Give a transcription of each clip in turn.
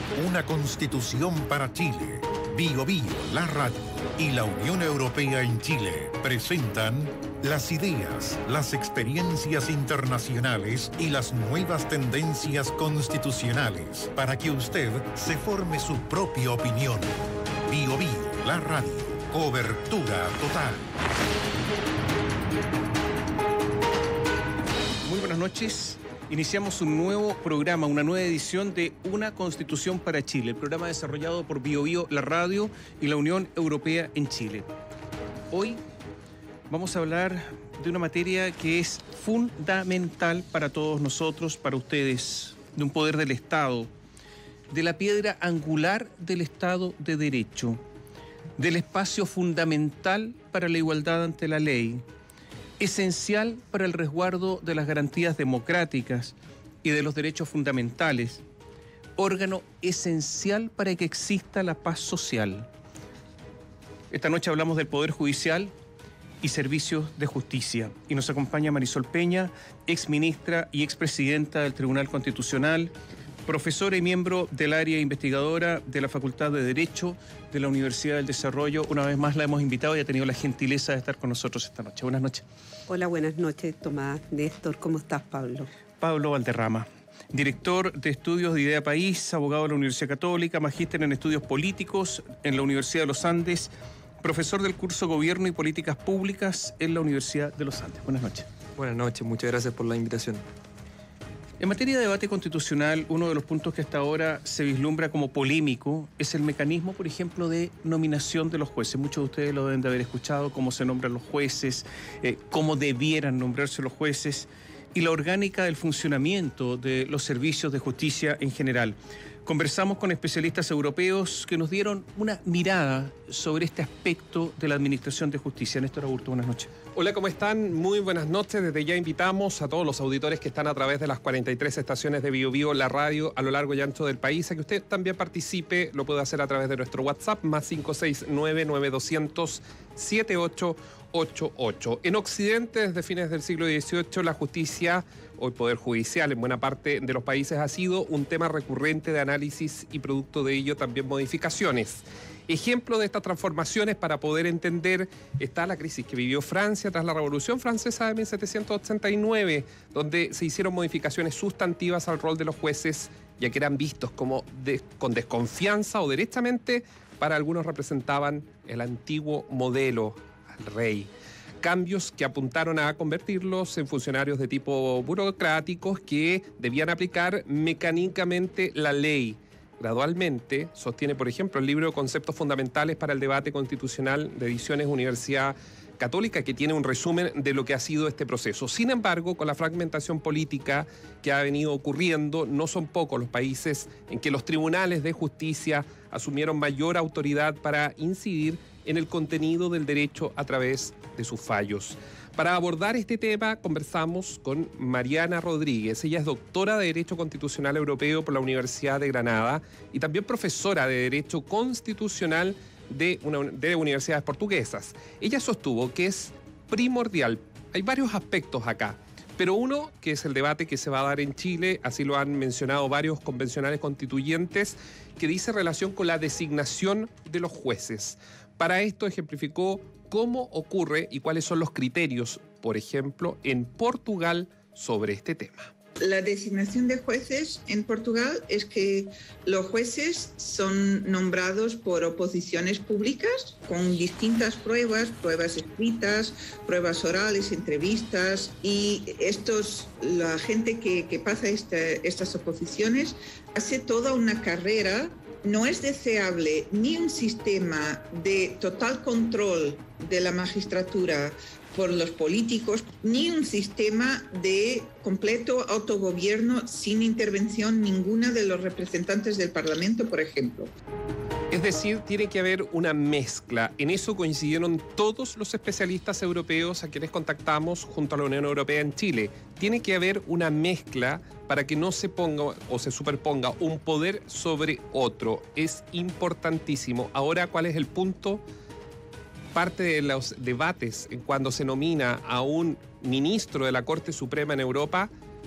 Una constitución para Chile. Bio Bio, la radio y la Unión Europea en Chile presentan las ideas, las experiencias internacionales y las nuevas tendencias constitucionales para que usted se forme su propia opinión. Bio Bio, la radio. Cobertura total. Muy buenas noches. Iniciamos un nuevo programa, una nueva edición de Una Constitución para Chile, el programa desarrollado por Bio Bio, la radio y la Unión Europea en Chile. Hoy vamos a hablar de una materia que es fundamental para todos nosotros, para ustedes, de un poder del Estado, de la piedra angular del Estado de Derecho, del espacio fundamental para la igualdad ante la ley, esencial para el resguardo de las garantías democráticas y de los derechos fundamentales, órgano esencial para que exista la paz social. Esta noche hablamos del Poder Judicial y Servicios de Justicia, y nos acompaña Marisol Peña, exministra y expresidenta del Tribunal Constitucional, profesora y miembro del área investigadora de la Facultad de Derecho de la Universidad del Desarrollo. Una vez más la hemos invitado y ha tenido la gentileza de estar con nosotros esta noche. Buenas noches. Hola, buenas noches, Tomás, Néstor. ¿Cómo estás, Pablo? Pablo Valderrama, director de estudios de Idea País, abogado de la Universidad Católica, magíster en estudios políticos en la Universidad de los Andes, profesor del curso Gobierno y Políticas Públicas en la Universidad de los Andes. Buenas noches. Buenas noches, muchas gracias por la invitación. En materia de debate constitucional, uno de los puntos que hasta ahora se vislumbra como polémico es el mecanismo, por ejemplo, de nominación de los jueces. Muchos de ustedes lo deben de haber escuchado, cómo se nombran los jueces, cómo debieran nombrarse los jueces y la orgánica del funcionamiento de los servicios de justicia en general. Conversamos con especialistas europeos que nos dieron una mirada sobre este aspecto de la administración de justicia. Néstor Aburto, buenas noches. Hola, ¿cómo están? Muy buenas noches. Desde ya invitamos a todos los auditores que están a través de las 43 estaciones de Bio Bio, la radio, a lo largo y ancho del país, a que usted también participe. Lo puede hacer a través de nuestro WhatsApp, más 569-9200-7888. En Occidente, desde fines del siglo XVIII, la justicia o el Poder Judicial en buena parte de los países ha sido un tema recurrente de análisis y producto de ello también modificaciones. Ejemplo de estas transformaciones para poder entender está la crisis que vivió Francia tras la Revolución Francesa de 1789, donde se hicieron modificaciones sustantivas al rol de los jueces, ya que eran vistos como con desconfianza o derechamente para algunos representaban el antiguo modelo al rey. Cambios que apuntaron a convertirlos en funcionarios de tipo burocráticos que debían aplicar mecánicamente la ley. Gradualmente, sostiene, por ejemplo, el libro Conceptos Fundamentales para el Debate Constitucional de Ediciones Universidad Católica, que tiene un resumen de lo que ha sido este proceso. Sin embargo, con la fragmentación política que ha venido ocurriendo, no son pocos los países en que los tribunales de justicia asumieron mayor autoridad para incidir en el contenido del derecho a través de sus fallos. Para abordar este tema conversamos con Mariana Rodríguez. Ella es doctora de Derecho Constitucional Europeo por la Universidad de Granada y también profesora de Derecho Constitucional de universidades portuguesas. Ella sostuvo que es primordial. Hay varios aspectos acá, pero uno que es el debate que se va a dar en Chile, así lo han mencionado varios convencionales constituyentes, que dice relación con la designación de los jueces. Para esto ejemplificó cómo ocurre y cuáles son los criterios, por ejemplo, en Portugal sobre este tema. La designación de jueces en Portugal es que los jueces son nombrados por oposiciones públicas con distintas pruebas escritas, pruebas orales, entrevistas, y la gente que pasa estas oposiciones hace toda una carrera. No es deseable ni un sistema de total control de la magistratura por los políticos, ni un sistema de completo autogobierno sin intervención ninguna de los representantes del Parlamento, por ejemplo. Es decir, tiene que haber una mezcla. En eso coincidieron todos los especialistas europeos a quienes contactamos junto a la Unión Europea en Chile. Tiene que haber una mezcla para que no se ponga o se superponga un poder sobre otro. Es importantísimo. Ahora, ¿cuál es el punto? Parte de los debates en cuando se nomina a un ministro de la Corte Suprema en Europa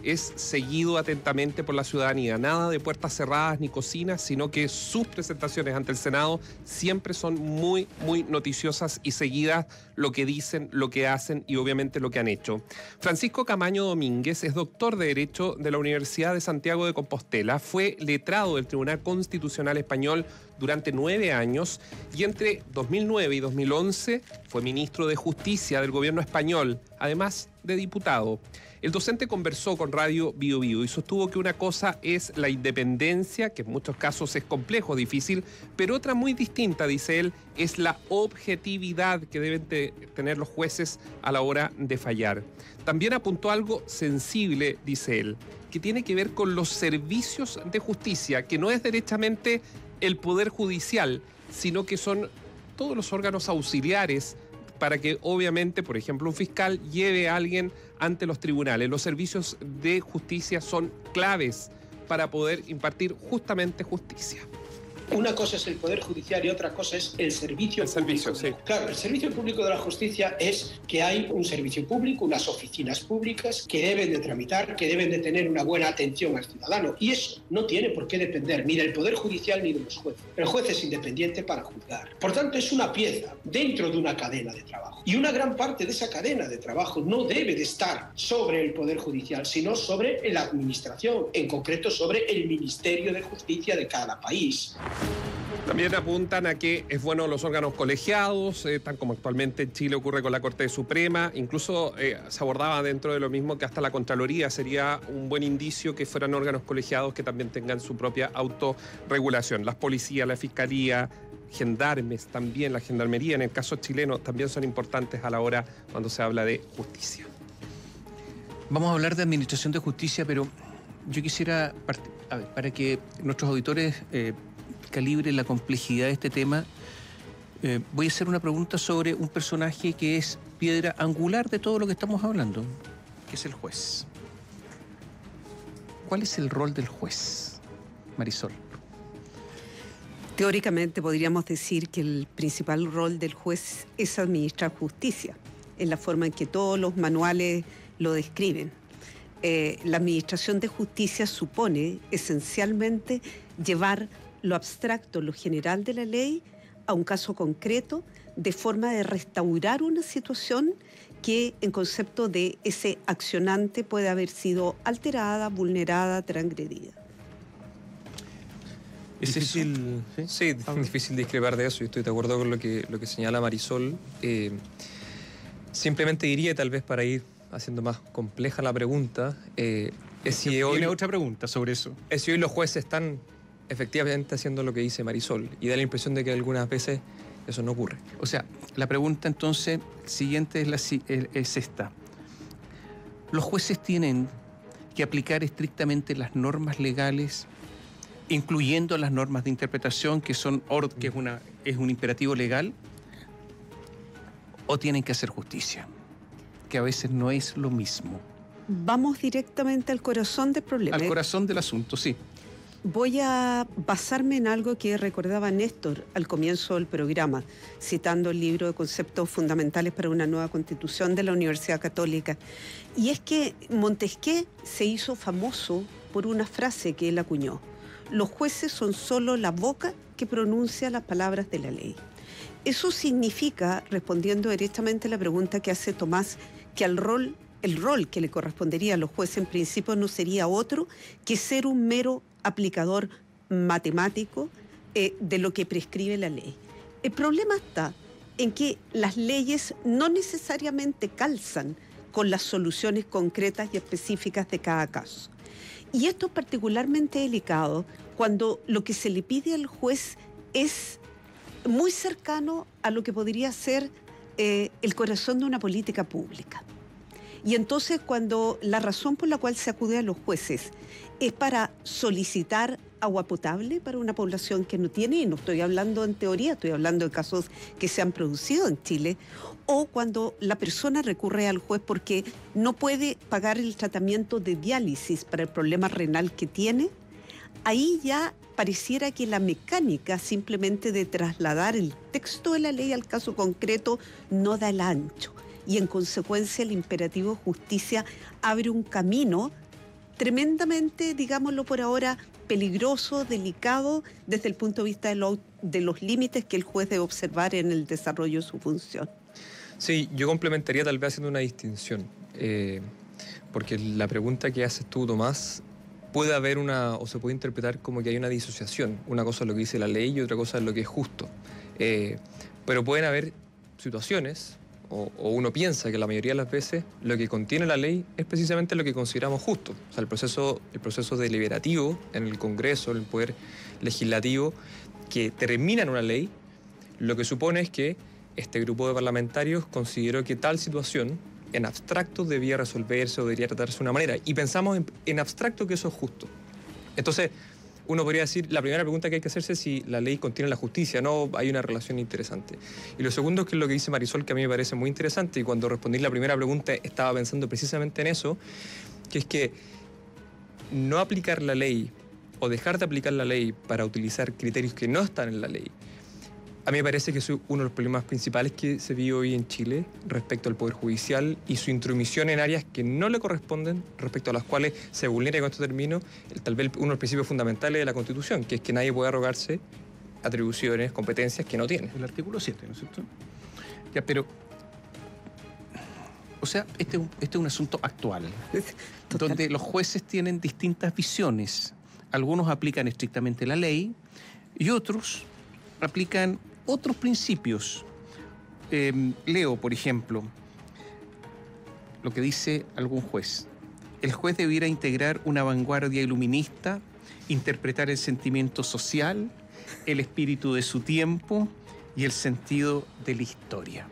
es seguido atentamente por la ciudadanía. Nada de puertas cerradas ni cocinas, sino que sus presentaciones ante el Senado siempre son muy, muy noticiosas y seguidas lo que dicen, lo que hacen y obviamente lo que han hecho. Francisco Camaño Domínguez es doctor de Derecho de la Universidad de Santiago de Compostela, fue letrado del Tribunal Constitucional Español durante 9 años y entre 2009 y 2011 fue ministro de Justicia del gobierno español, además de diputado. El docente conversó con Radio Bio Bio y sostuvo que una cosa es la independencia, que en muchos casos es complejo, difícil, pero otra muy distinta, dice él, es la objetividad que deben tener los jueces a la hora de fallar. También apuntó algo sensible, dice él, que tiene que ver con los servicios de justicia, que no es derechamente el Poder Judicial, sino que son todos los órganos auxiliares para que obviamente, por ejemplo, un fiscal lleve a alguien ante los tribunales. Los servicios de justicia son claves para poder impartir justamente justicia. Una cosa es el Poder Judicial y otra cosa es el servicio público. Sí. Claro, el servicio público de la justicia es que hay un servicio público, unas oficinas públicas que deben de tramitar, que deben de tener una buena atención al ciudadano. Y eso no tiene por qué depender ni del Poder Judicial ni de los jueces. El juez es independiente para juzgar. Por tanto, es una pieza dentro de una cadena de trabajo. Y una gran parte de esa cadena de trabajo no debe de estar sobre el Poder Judicial, sino sobre la administración, en concreto sobre el Ministerio de Justicia de cada país. También apuntan a que es bueno los órganos colegiados, tan como actualmente en Chile ocurre con la Corte Suprema. Incluso se abordaba dentro de lo mismo que hasta la Contraloría sería un buen indicio que fueran órganos colegiados que también tengan su propia autorregulación. Las policías, la fiscalía, gendarmes también, la gendarmería en el caso chileno también son importantes a la hora cuando se habla de justicia. Vamos a hablar de administración de justicia, pero yo quisiera, para que nuestros auditores calibren la complejidad de este tema, voy a hacer una pregunta sobre un personaje que es piedra angular de todo lo que estamos hablando, que es el juez. ¿Cuál es el rol del juez, Marisol? Teóricamente podríamos decir que el principal rol del juez es administrar justicia, en la forma en que todos los manuales lo describen. La administración de justicia supone esencialmente llevar lo abstracto, lo general de la ley a un caso concreto, de forma de restaurar una situación que en concepto de ese accionante puede haber sido alterada, vulnerada, transgredida. ¿Es difícil? Sí, difícil discrepar de eso y estoy de acuerdo con lo que señala Marisol. Simplemente diría, tal vez para ir haciendo más compleja la pregunta, es si hoy... ¿Tiene otra pregunta sobre eso? Es si hoy los jueces están efectivamente haciendo lo que dice Marisol y da la impresión de que algunas veces eso no ocurre. O sea, la pregunta entonces siguiente es esta. ¿Los jueces tienen que aplicar estrictamente las normas legales, incluyendo las normas de interpretación que es un imperativo legal, o tienen que hacer justicia? Que a veces no es lo mismo. Vamos directamente al corazón del problema. Al corazón del asunto, sí. Voy a basarme en algo que recordaba Néstor al comienzo del programa, citando el libro de Conceptos Fundamentales para una Nueva Constitución de la Universidad Católica. Y es que Montesquieu se hizo famoso por una frase que él acuñó: los jueces son solo la boca que pronuncia las palabras de la ley. Eso significa, respondiendo directamente a la pregunta que hace Tomás, que el rol que le correspondería a los jueces en principio no sería otro que ser un mero aplicador matemático de lo que prescribe la ley. El problema está en que las leyes no necesariamente calzan con las soluciones concretas y específicas de cada caso. Y esto es particularmente delicado cuando lo que se le pide al juez es muy cercano a lo que podría ser el corazón de una política pública. Y entonces cuando la razón por la cual se acude a los jueces es para solicitar agua potable para una población que no tiene, y no estoy hablando en teoría, estoy hablando de casos que se han producido en Chile, o cuando la persona recurre al juez porque no puede pagar el tratamiento de diálisis para el problema renal que tiene, ahí ya pareciera que la mecánica simplemente de trasladar el texto de la ley al caso concreto no da el ancho. Y en consecuencia el imperativo de justicia abre un camino tremendamente, digámoslo por ahora, peligroso, delicado, desde el punto de vista de los límites que el juez debe observar en el desarrollo de su función. Sí, yo complementaría tal vez haciendo una distinción, porque la pregunta que haces tú, Tomás, puede haber o se puede interpretar como que hay una disociación. Una cosa es lo que dice la ley y otra cosa es lo que es justo. Pero pueden haber situaciones, o uno piensa que la mayoría de las veces lo que contiene la ley es precisamente lo que consideramos justo. O sea, el proceso deliberativo en el Congreso, en el Poder Legislativo, que termina en una ley, lo que supone es que este grupo de parlamentarios consideró que tal situación en abstracto debía resolverse o debería tratarse de una manera. Y pensamos en abstracto que eso es justo. Entonces, uno podría decir, la primera pregunta que hay que hacerse es si la ley contiene la justicia. No, hay una relación interesante. Y lo segundo, que es lo que dice Marisol, que a mí me parece muy interesante, y cuando respondí la primera pregunta estaba pensando precisamente en eso, que es que no aplicar la ley o dejar de aplicar la ley para utilizar criterios que no están en la ley, a mí me parece que es uno de los problemas principales que se vive hoy en Chile respecto al Poder Judicial y su intromisión en áreas que no le corresponden, respecto a las cuales se vulnera, con esto termino, tal vez uno de los principios fundamentales de la Constitución, que es que nadie puede arrogarse atribuciones, competencias que no tiene. El artículo 7, ¿no es cierto? Ya, pero... O sea, este es un asunto actual, donde los jueces tienen distintas visiones. Algunos aplican estrictamente la ley y otros aplican otros principios. Leo, por ejemplo, lo que dice algún juez. El juez debiera integrar una vanguardia iluminista, interpretar el sentimiento social, el espíritu de su tiempo y el sentido de la historia.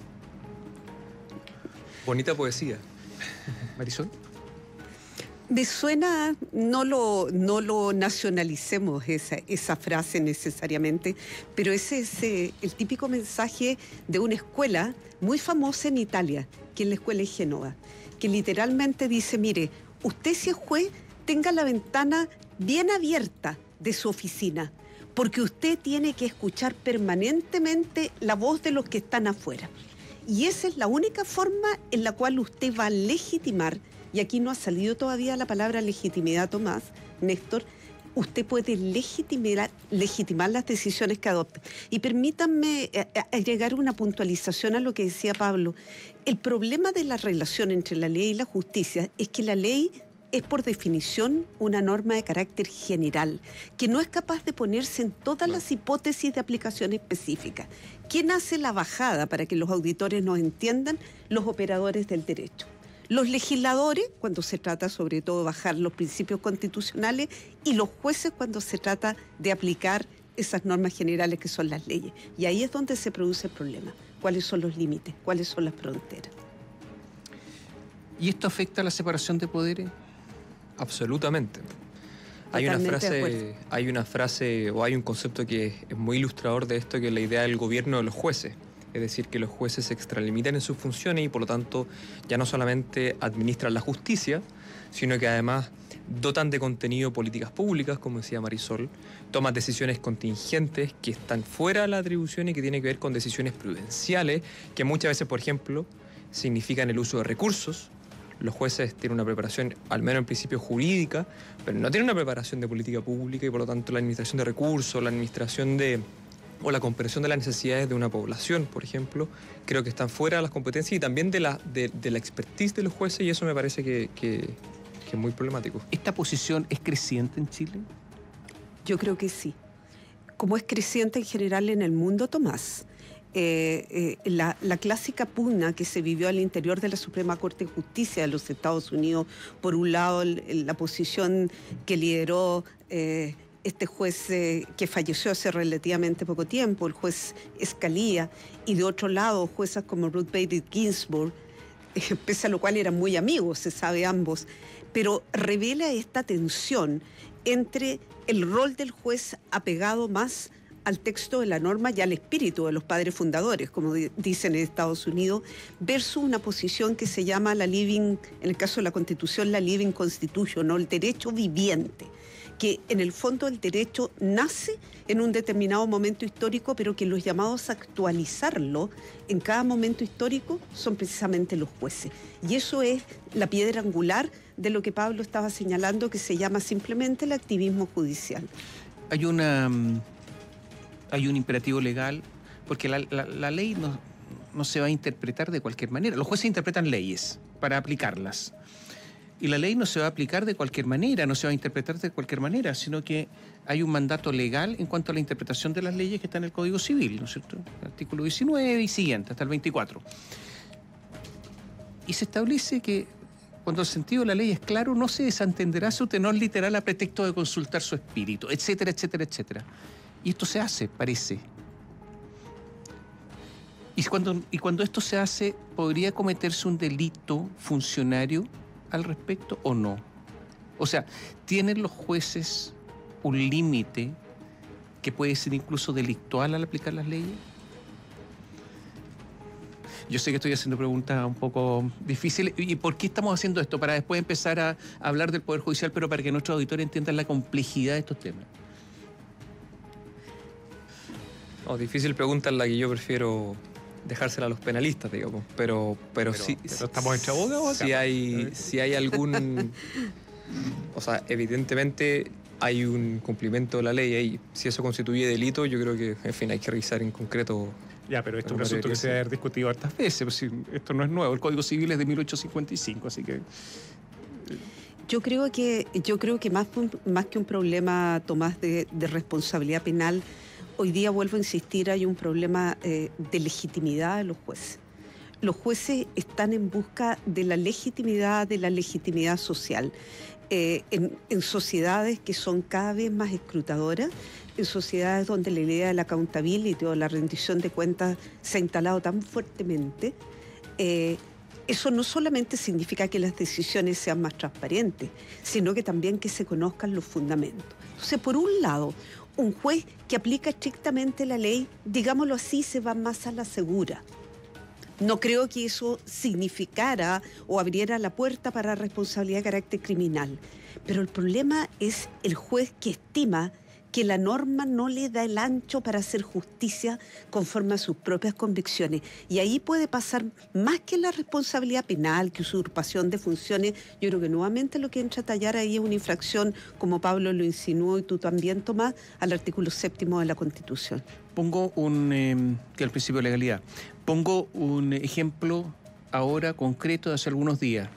Bonita poesía. Marisol. Me suena, no lo nacionalicemos esa frase necesariamente, pero ese es el típico mensaje de una escuela muy famosa en Italia, que es la escuela de Génova, que literalmente dice, mire, usted si es juez, tenga la ventana bien abierta de su oficina, porque usted tiene que escuchar permanentemente la voz de los que están afuera. Y esa es la única forma en la cual usted va a legitimar. Y aquí no ha salido todavía la palabra legitimidad, Tomás, Néstor. Usted puede legitimar las decisiones que adopte. Y permítanme agregar una puntualización a lo que decía Pablo. El problema de la relación entre la ley y la justicia es que la ley es por definición una norma de carácter general, que no es capaz de ponerse en todas las hipótesis de aplicación específica. ¿Quién hace la bajada para que los auditores nos entiendan? Los operadores del derecho. Los legisladores, cuando se trata sobre todo de bajar los principios constitucionales, y los jueces cuando se trata de aplicar esas normas generales que son las leyes. Y ahí es donde se produce el problema. ¿Cuáles son los límites? ¿Cuáles son las fronteras? ¿Y esto afecta a la separación de poderes? Absolutamente. Hay una frase o hay un concepto que es muy ilustrador de esto, que es la idea del gobierno de los jueces. Es decir, que los jueces se extralimitan en sus funciones y por lo tanto ya no solamente administran la justicia, sino que además dotan de contenido políticas públicas, como decía Marisol, toman decisiones contingentes que están fuera de la atribución y que tienen que ver con decisiones prudenciales, que muchas veces, por ejemplo, significan el uso de recursos. Los jueces tienen una preparación, al menos en principio jurídica, pero no tienen una preparación de política pública y por lo tanto la administración de recursos, la administración o la comprensión de las necesidades de una población, por ejemplo, creo que están fuera de las competencias y también de la expertise de los jueces, y eso me parece que es muy problemático. ¿Esta posición es creciente en Chile? Yo creo que sí. Como es creciente en general en el mundo, Tomás, la clásica pugna que se vivió al interior de la Suprema Corte de Justicia de los Estados Unidos, por un lado la posición que lideró este juez que falleció hace relativamente poco tiempo, el juez Scalia, y de otro lado juezas como Ruth Bader Ginsburg, pese a lo cual eran muy amigos, se sabe ambos, pero revela esta tensión entre el rol del juez apegado más al texto de la norma y al espíritu de los padres fundadores, como dicen en Estados Unidos, versus una posición que se llama la living, en el caso de la Constitución, la living constitution, o el derecho viviente, que en el fondo el derecho nace en un determinado momento histórico, pero que los llamados a actualizarlo en cada momento histórico son precisamente los jueces. Y eso es la piedra angular de lo que Pablo estaba señalando, que se llama simplemente el activismo judicial. Hay un imperativo legal, porque la ley no se va a interpretar de cualquier manera. Los jueces interpretan leyes para aplicarlas. Y la ley no se va a aplicar de cualquier manera, no se va a interpretar de cualquier manera, sino que hay un mandato legal en cuanto a la interpretación de las leyes que está en el Código Civil, ¿no es cierto? El artículo 19 y siguiente, hasta el 24. Y se establece que cuando el sentido de la ley es claro, no se desentenderá su tenor literal a pretexto de consultar su espíritu, etcétera, etcétera, etcétera. Y esto se hace, parece. Y cuando esto se hace, ¿podría cometerse un delito funcionario al respecto o no? O sea, ¿tienen los jueces un límite que puede ser incluso delictual al aplicar las leyes? Yo sé que estoy haciendo preguntas un poco difíciles. ¿Y por qué estamos haciendo esto? Para después empezar a hablar del Poder Judicial, pero para que nuestros auditores entiendan la complejidad de estos temas. Difícil pregunta en la que yo prefiero dejársela a los penalistas, digamos, pero sí, estamos entre abogados acá. Si hay algún, o sea, evidentemente hay un cumplimiento de la ley ahí. Si eso constituye delito, yo creo que, en fin, hay que revisar en concreto. Ya, pero esto es un asunto que se debe haber discutido hartas veces, pues, esto no es nuevo, el Código Civil es de 1855, así que... Yo creo que más que un problema, Tomás, de responsabilidad penal, hoy día, vuelvo a insistir, hay un problema de legitimidad de los jueces. Los jueces están en busca de la legitimidad social. En sociedades que son cada vez más escrutadoras, en sociedades donde la idea de la accountability o la rendición de cuentas se ha instalado tan fuertemente, eso no solamente significa que las decisiones sean más transparentes, sino que también que se conozcan los fundamentos. Entonces, por un lado, un juez que aplica estrictamente la ley, digámoslo así, se va más a la segura. No creo que eso significara o abriera la puerta para responsabilidad de carácter criminal. Pero el problema es el juez que estima que la norma no le da el ancho para hacer justicia conforme a sus propias convicciones. Y ahí puede pasar más que la responsabilidad penal, que usurpación de funciones. Yo creo que nuevamente lo que entra a tallar ahí es una infracción, como Pablo lo insinuó y tú también, Tomás, al artículo 7º de la Constitución. Pongo que el principio de legalidad. Pongo un ejemplo ahora concreto de hace algunos días.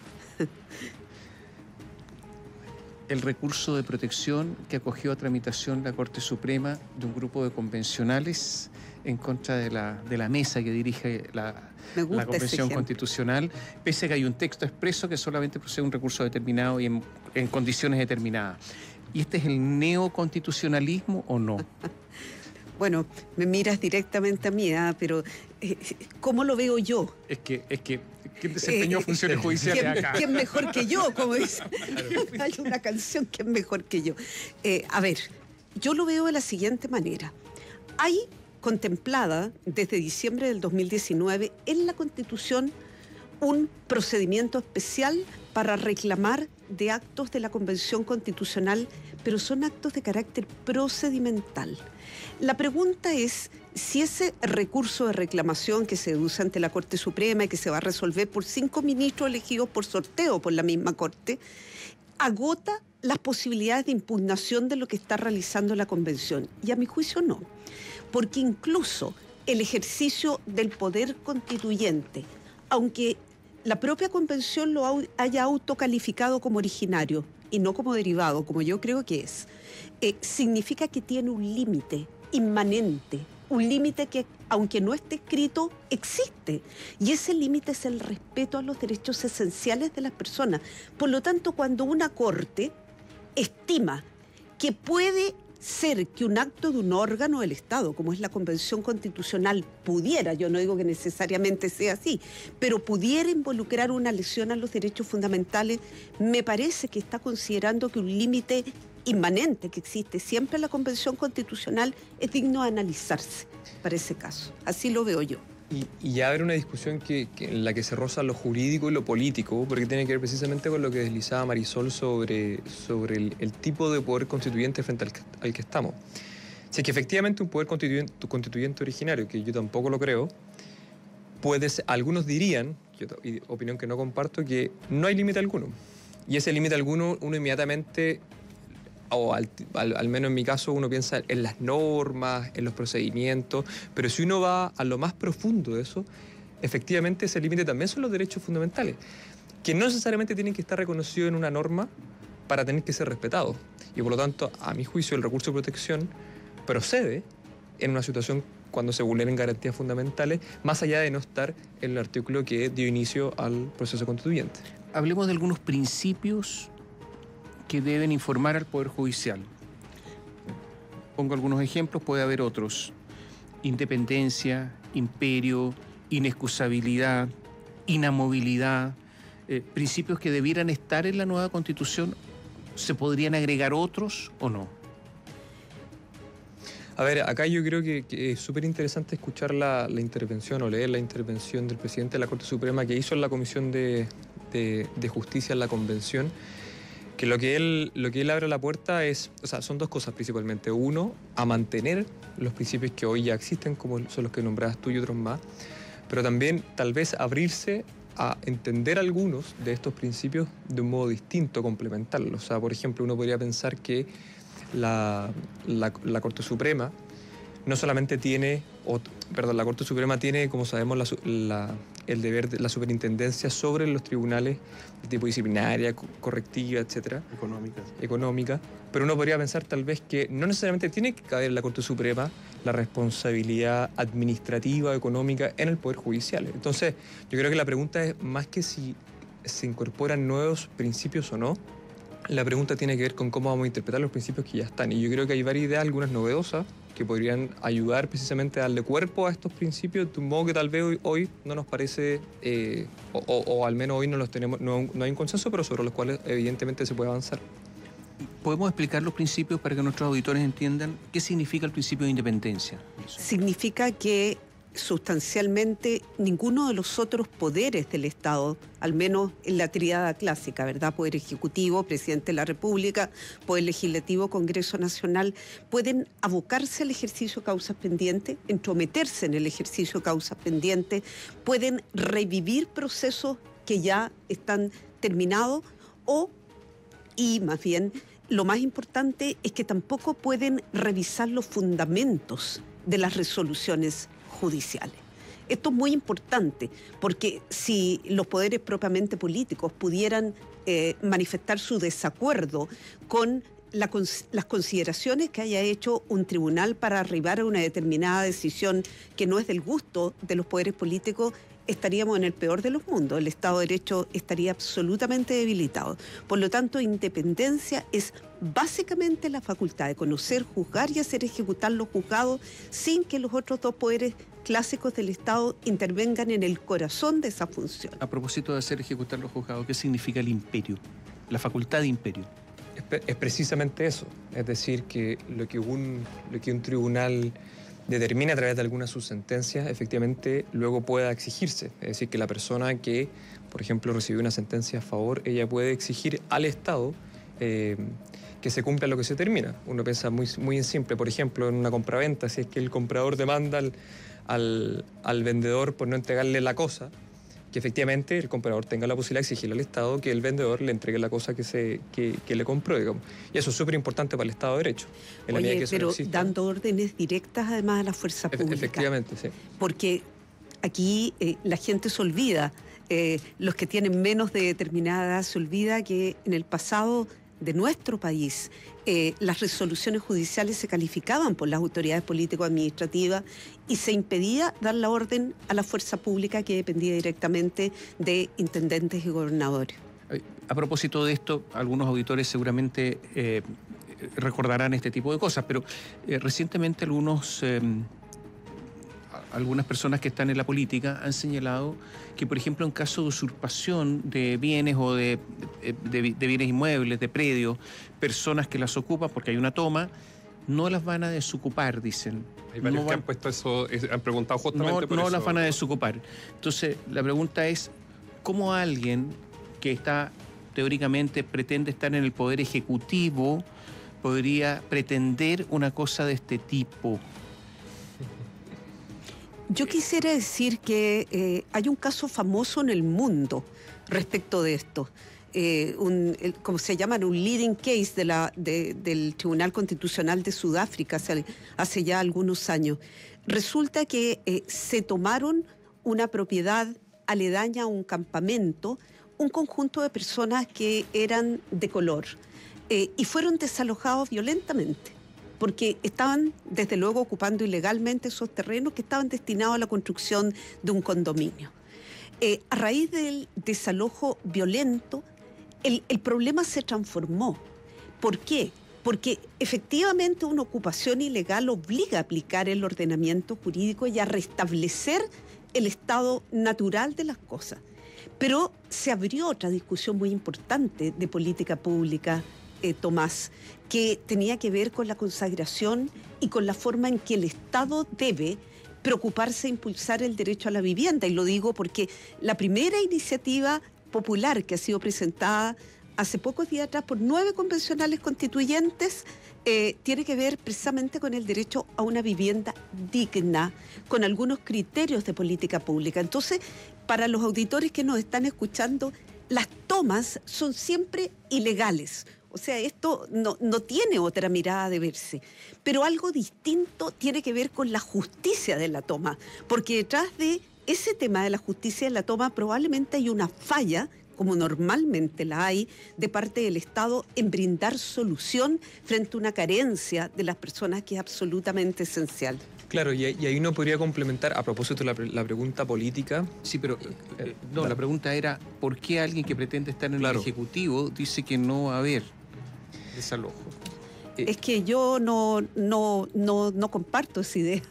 El recurso de protección que acogió a tramitación la Corte Suprema de un grupo de convencionales en contra de la mesa que dirige la Convención Constitucional, pese a que hay un texto expreso que solamente procede un recurso determinado y en condiciones determinadas. ¿Y este es el neoconstitucionalismo o no? Bueno, me miras directamente a mí, pero ¿cómo lo veo yo? Es que ¿quién desempeñó funciones judiciales acá? ¿Quién mejor que yo? Como dice. Hay una canción que es mejor que yo. A ver, yo lo veo de la siguiente manera. Hay contemplada desde diciembre del 2019 en la Constitución un procedimiento especial para reclamar de actos de la Convención Constitucional, pero son actos de carácter procedimental. La pregunta es si ese recurso de reclamación que se deduce ante la Corte Suprema y que se va a resolver por 5 ministros elegidos por sorteo por la misma Corte, agota las posibilidades de impugnación de lo que está realizando la Convención. Y a mi juicio no, porque incluso el ejercicio del poder constituyente, aunque la propia Convención lo haya autocalificado como originario y no como derivado, como yo creo que es, significa que tiene un límite inmanente, un límite que, aunque no esté escrito, existe. Y ese límite es el respeto a los derechos esenciales de las personas. Por lo tanto, cuando una Corte estima que puede ser que un acto de un órgano del Estado, como es la Convención Constitucional, pudiera, yo no digo que necesariamente sea así, pero pudiera involucrar una lesión a los derechos fundamentales, me parece que está considerando que un límite inmanente que existe siempre en la Convención Constitucional es digno de analizarse para ese caso. Así lo veo yo. Y ya haber una discusión en la que se roza lo jurídico y lo político, porque tiene que ver precisamente con lo que deslizaba Marisol sobre el tipo de poder constituyente frente al que estamos. Si es que efectivamente un poder constituyente originario, que yo tampoco lo creo, algunos dirían, opinión que no comparto, que no hay límite alguno. Y ese límite alguno uno inmediatamente, o al menos en mi caso, uno piensa en las normas, en los procedimientos, pero si uno va a lo más profundo de eso, efectivamente ese límite también son los derechos fundamentales, que no necesariamente tienen que estar reconocidos en una norma para tener que ser respetados. Y por lo tanto, a mi juicio, el recurso de protección procede en una situación cuando se vulneren garantías fundamentales, más allá de no estar en el artículo que dio inicio al proceso constituyente. Hablemos de algunos principios que deben informar al Poder Judicial. Pongo algunos ejemplos, puede haber otros. Independencia, imperio, inexcusabilidad, inamovilidad, principios que debieran estar en la nueva Constitución. ¿Se podrían agregar otros o no? A ver, acá yo creo que es súper interesante escuchar la intervención o leer la intervención del presidente de la Corte Suprema que hizo en la Comisión de Justicia en la Convención, que lo que él abre la puerta son dos cosas principalmente. Uno, a mantener los principios que hoy ya existen, como son los que nombrabas tú y otros más, pero también tal vez abrirse a entender algunos de estos principios de un modo distinto, complementarlos. O sea, por ejemplo, uno podría pensar que la Corte Suprema no solamente tiene, la Corte Suprema tiene, como sabemos, el deber de la superintendencia sobre los tribunales de tipo disciplinaria, correctiva, etcétera, económica, pero uno podría pensar tal vez que no necesariamente tiene que caer en la Corte Suprema la responsabilidad administrativa, económica en el Poder Judicial. Entonces, yo creo que la pregunta es más que si se incorporan nuevos principios o no. La pregunta tiene que ver con cómo vamos a interpretar los principios que ya están. Y yo creo que hay varias ideas, algunas novedosas, que podrían ayudar precisamente a darle cuerpo a estos principios de un modo que tal vez hoy no nos parece, o al menos hoy no los tenemos, no hay un consenso, pero sobre los cuales evidentemente se puede avanzar. ¿Podemos explicar los principios para que nuestros auditores entiendan qué significa el principio de independencia? Significa que sustancialmente ninguno de los otros poderes del Estado, al menos en la tríada clásica, ¿verdad? Poder ejecutivo, presidente de la República, poder legislativo, Congreso Nacional, pueden abocarse al ejercicio de causas pendientes, entrometerse en el ejercicio de causas pendientes, pueden revivir procesos que ya están terminados y más bien, lo más importante es que tampoco pueden revisar los fundamentos de las resoluciones judiciales. Esto es muy importante porque si los poderes propiamente políticos pudieran manifestar su desacuerdo con las consideraciones que haya hecho un tribunal para arribar a una determinada decisión que no es del gusto de los poderes políticos, estaríamos en el peor de los mundos. El Estado de Derecho estaría absolutamente debilitado. Por lo tanto, independencia es básicamente la facultad de conocer, juzgar y hacer ejecutar los juzgados sin que los otros dos poderes clásicos del Estado intervengan en el corazón de esa función. A propósito de hacer ejecutar los juzgados, ¿qué significa el imperio? La facultad de imperio. Es precisamente eso. Es decir, que lo que un tribunal determina a través de alguna de sus sentencias, efectivamente luego pueda exigirse. Es decir, que la persona que, por ejemplo, recibió una sentencia a favor, ella puede exigir al Estado que se cumpla lo que se determina. Uno piensa muy en simple, por ejemplo, en una compraventa, si es que el comprador demanda al vendedor por no entregarle la cosa, que efectivamente el comprador tenga la posibilidad de exigirle al Estado que el vendedor le entregue la cosa que le compró, digamos. Y eso es súper importante para el Estado de Derecho. Pero dando órdenes directas además a la fuerza pública. Efectivamente, sí. Porque aquí la gente se olvida, los que tienen menos de determinada edad se olvida que en el pasado de nuestro país las resoluciones judiciales se calificaban por las autoridades político-administrativas y se impedía dar la orden a la fuerza pública que dependía directamente de intendentes y gobernadores. A propósito de esto, algunos auditores seguramente recordarán este tipo de cosas, pero recientemente algunas personas que están en la política han señalado que, por ejemplo, en caso de usurpación de bienes o de bienes inmuebles, de predios, personas que las ocupan porque hay una toma, no las van a desocupar, dicen. Hay varios que han puesto eso, han preguntado justamente por eso. No las van a desocupar. Entonces, la pregunta es, ¿cómo alguien que está, teóricamente, pretende estar en el poder ejecutivo, podría pretender una cosa de este tipo? Yo quisiera decir que hay un caso famoso en el mundo respecto de esto. Como se llama, un leading case del Tribunal Constitucional de Sudáfrica hace ya algunos años. Resulta que se tomaron una propiedad aledaña a un campamento, un conjunto de personas que eran de color, y fueron desalojados violentamente, porque estaban, desde luego, ocupando ilegalmente esos terrenos que estaban destinados a la construcción de un condominio. A raíz del desalojo violento, el problema se transformó. ¿Por qué? Porque efectivamente una ocupación ilegal obliga a aplicar el ordenamiento jurídico y a restablecer el estado natural de las cosas. Pero se abrió otra discusión muy importante de política pública, Tomás, que tenía que ver con la consagración y con la forma en que el Estado debe preocuparse e impulsar el derecho a la vivienda. Y lo digo porque la primera iniciativa popular que ha sido presentada hace pocos días atrás por 9 convencionales constituyentes tiene que ver precisamente con el derecho a una vivienda digna, con algunos criterios de política pública. Entonces, para los auditores que nos están escuchando, las tomas son siempre ilegales. O sea, esto no tiene otra mirada de verse. Pero algo distinto tiene que ver con la justicia de la toma, porque detrás de ese tema de la justicia de la toma probablemente hay una falla, como normalmente la hay, de parte del Estado en brindar solución frente a una carencia de las personas que es absolutamente esencial. Claro, y ahí uno podría complementar, a propósito de la pregunta política. Sí, pero la pregunta era, ¿por qué alguien que pretende estar en el Ejecutivo dice que no va a haber desalojo? Es que yo no comparto esa idea.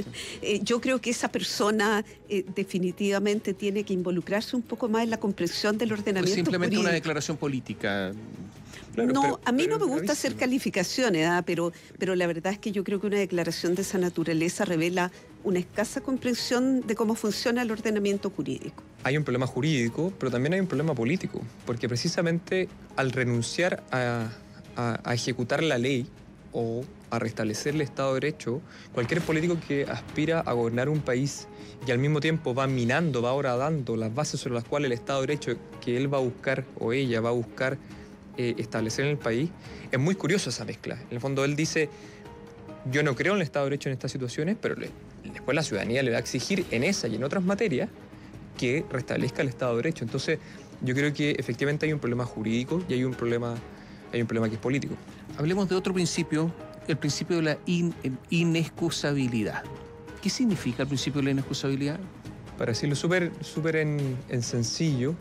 Yo creo que esa persona definitivamente tiene que involucrarse un poco más en la comprensión del ordenamiento simplemente jurídico. Una declaración política. Claro, a mí no me gusta hacer calificaciones, pero la verdad es que yo creo que una declaración de esa naturaleza revela una escasa comprensión de cómo funciona el ordenamiento jurídico. Hay un problema jurídico, pero también hay un problema político, porque precisamente al renunciar a ejecutar la ley o a restablecer el Estado de Derecho, cualquier político que aspira a gobernar un país y al mismo tiempo va minando, va horadando las bases sobre las cuales el Estado de Derecho que él va a buscar o ella va a buscar establecer en el país, es muy curiosa esa mezcla. En el fondo él dice, yo no creo en el Estado de Derecho en estas situaciones, pero después la ciudadanía le va a exigir en esa y en otras materias que restablezca el Estado de Derecho. Entonces yo creo que efectivamente hay un problema jurídico y hay un problema que es político. Hablemos de otro principio, el principio de la inexcusabilidad. ¿Qué significa el principio de la inexcusabilidad? Para decirlo súper en sencillo,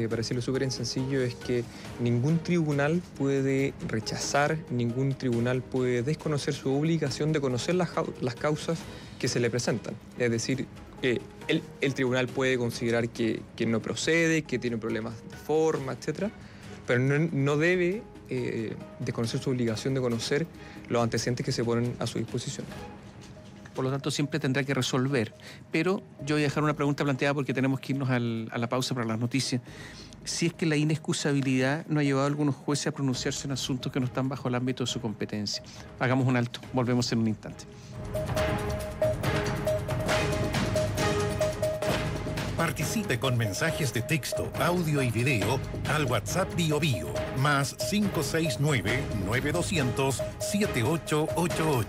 es que ningún tribunal puede rechazar, ningún tribunal puede desconocer su obligación de conocer las causas que se le presentan. Es decir, el tribunal puede considerar que no procede, que tiene problemas de forma, etc., pero no debe desconocer su obligación de conocer los antecedentes que se ponen a su disposición. Por lo tanto, siempre tendrá que resolver. Pero yo voy a dejar una pregunta planteada porque tenemos que irnos a la pausa para las noticias. Si es que la inexcusabilidad no ha llevado a algunos jueces a pronunciarse en asuntos que no están bajo el ámbito de su competencia. Hagamos un alto. Volvemos en un instante. Participe con mensajes de texto, audio y video al WhatsApp BioBio más 569-9200-7888.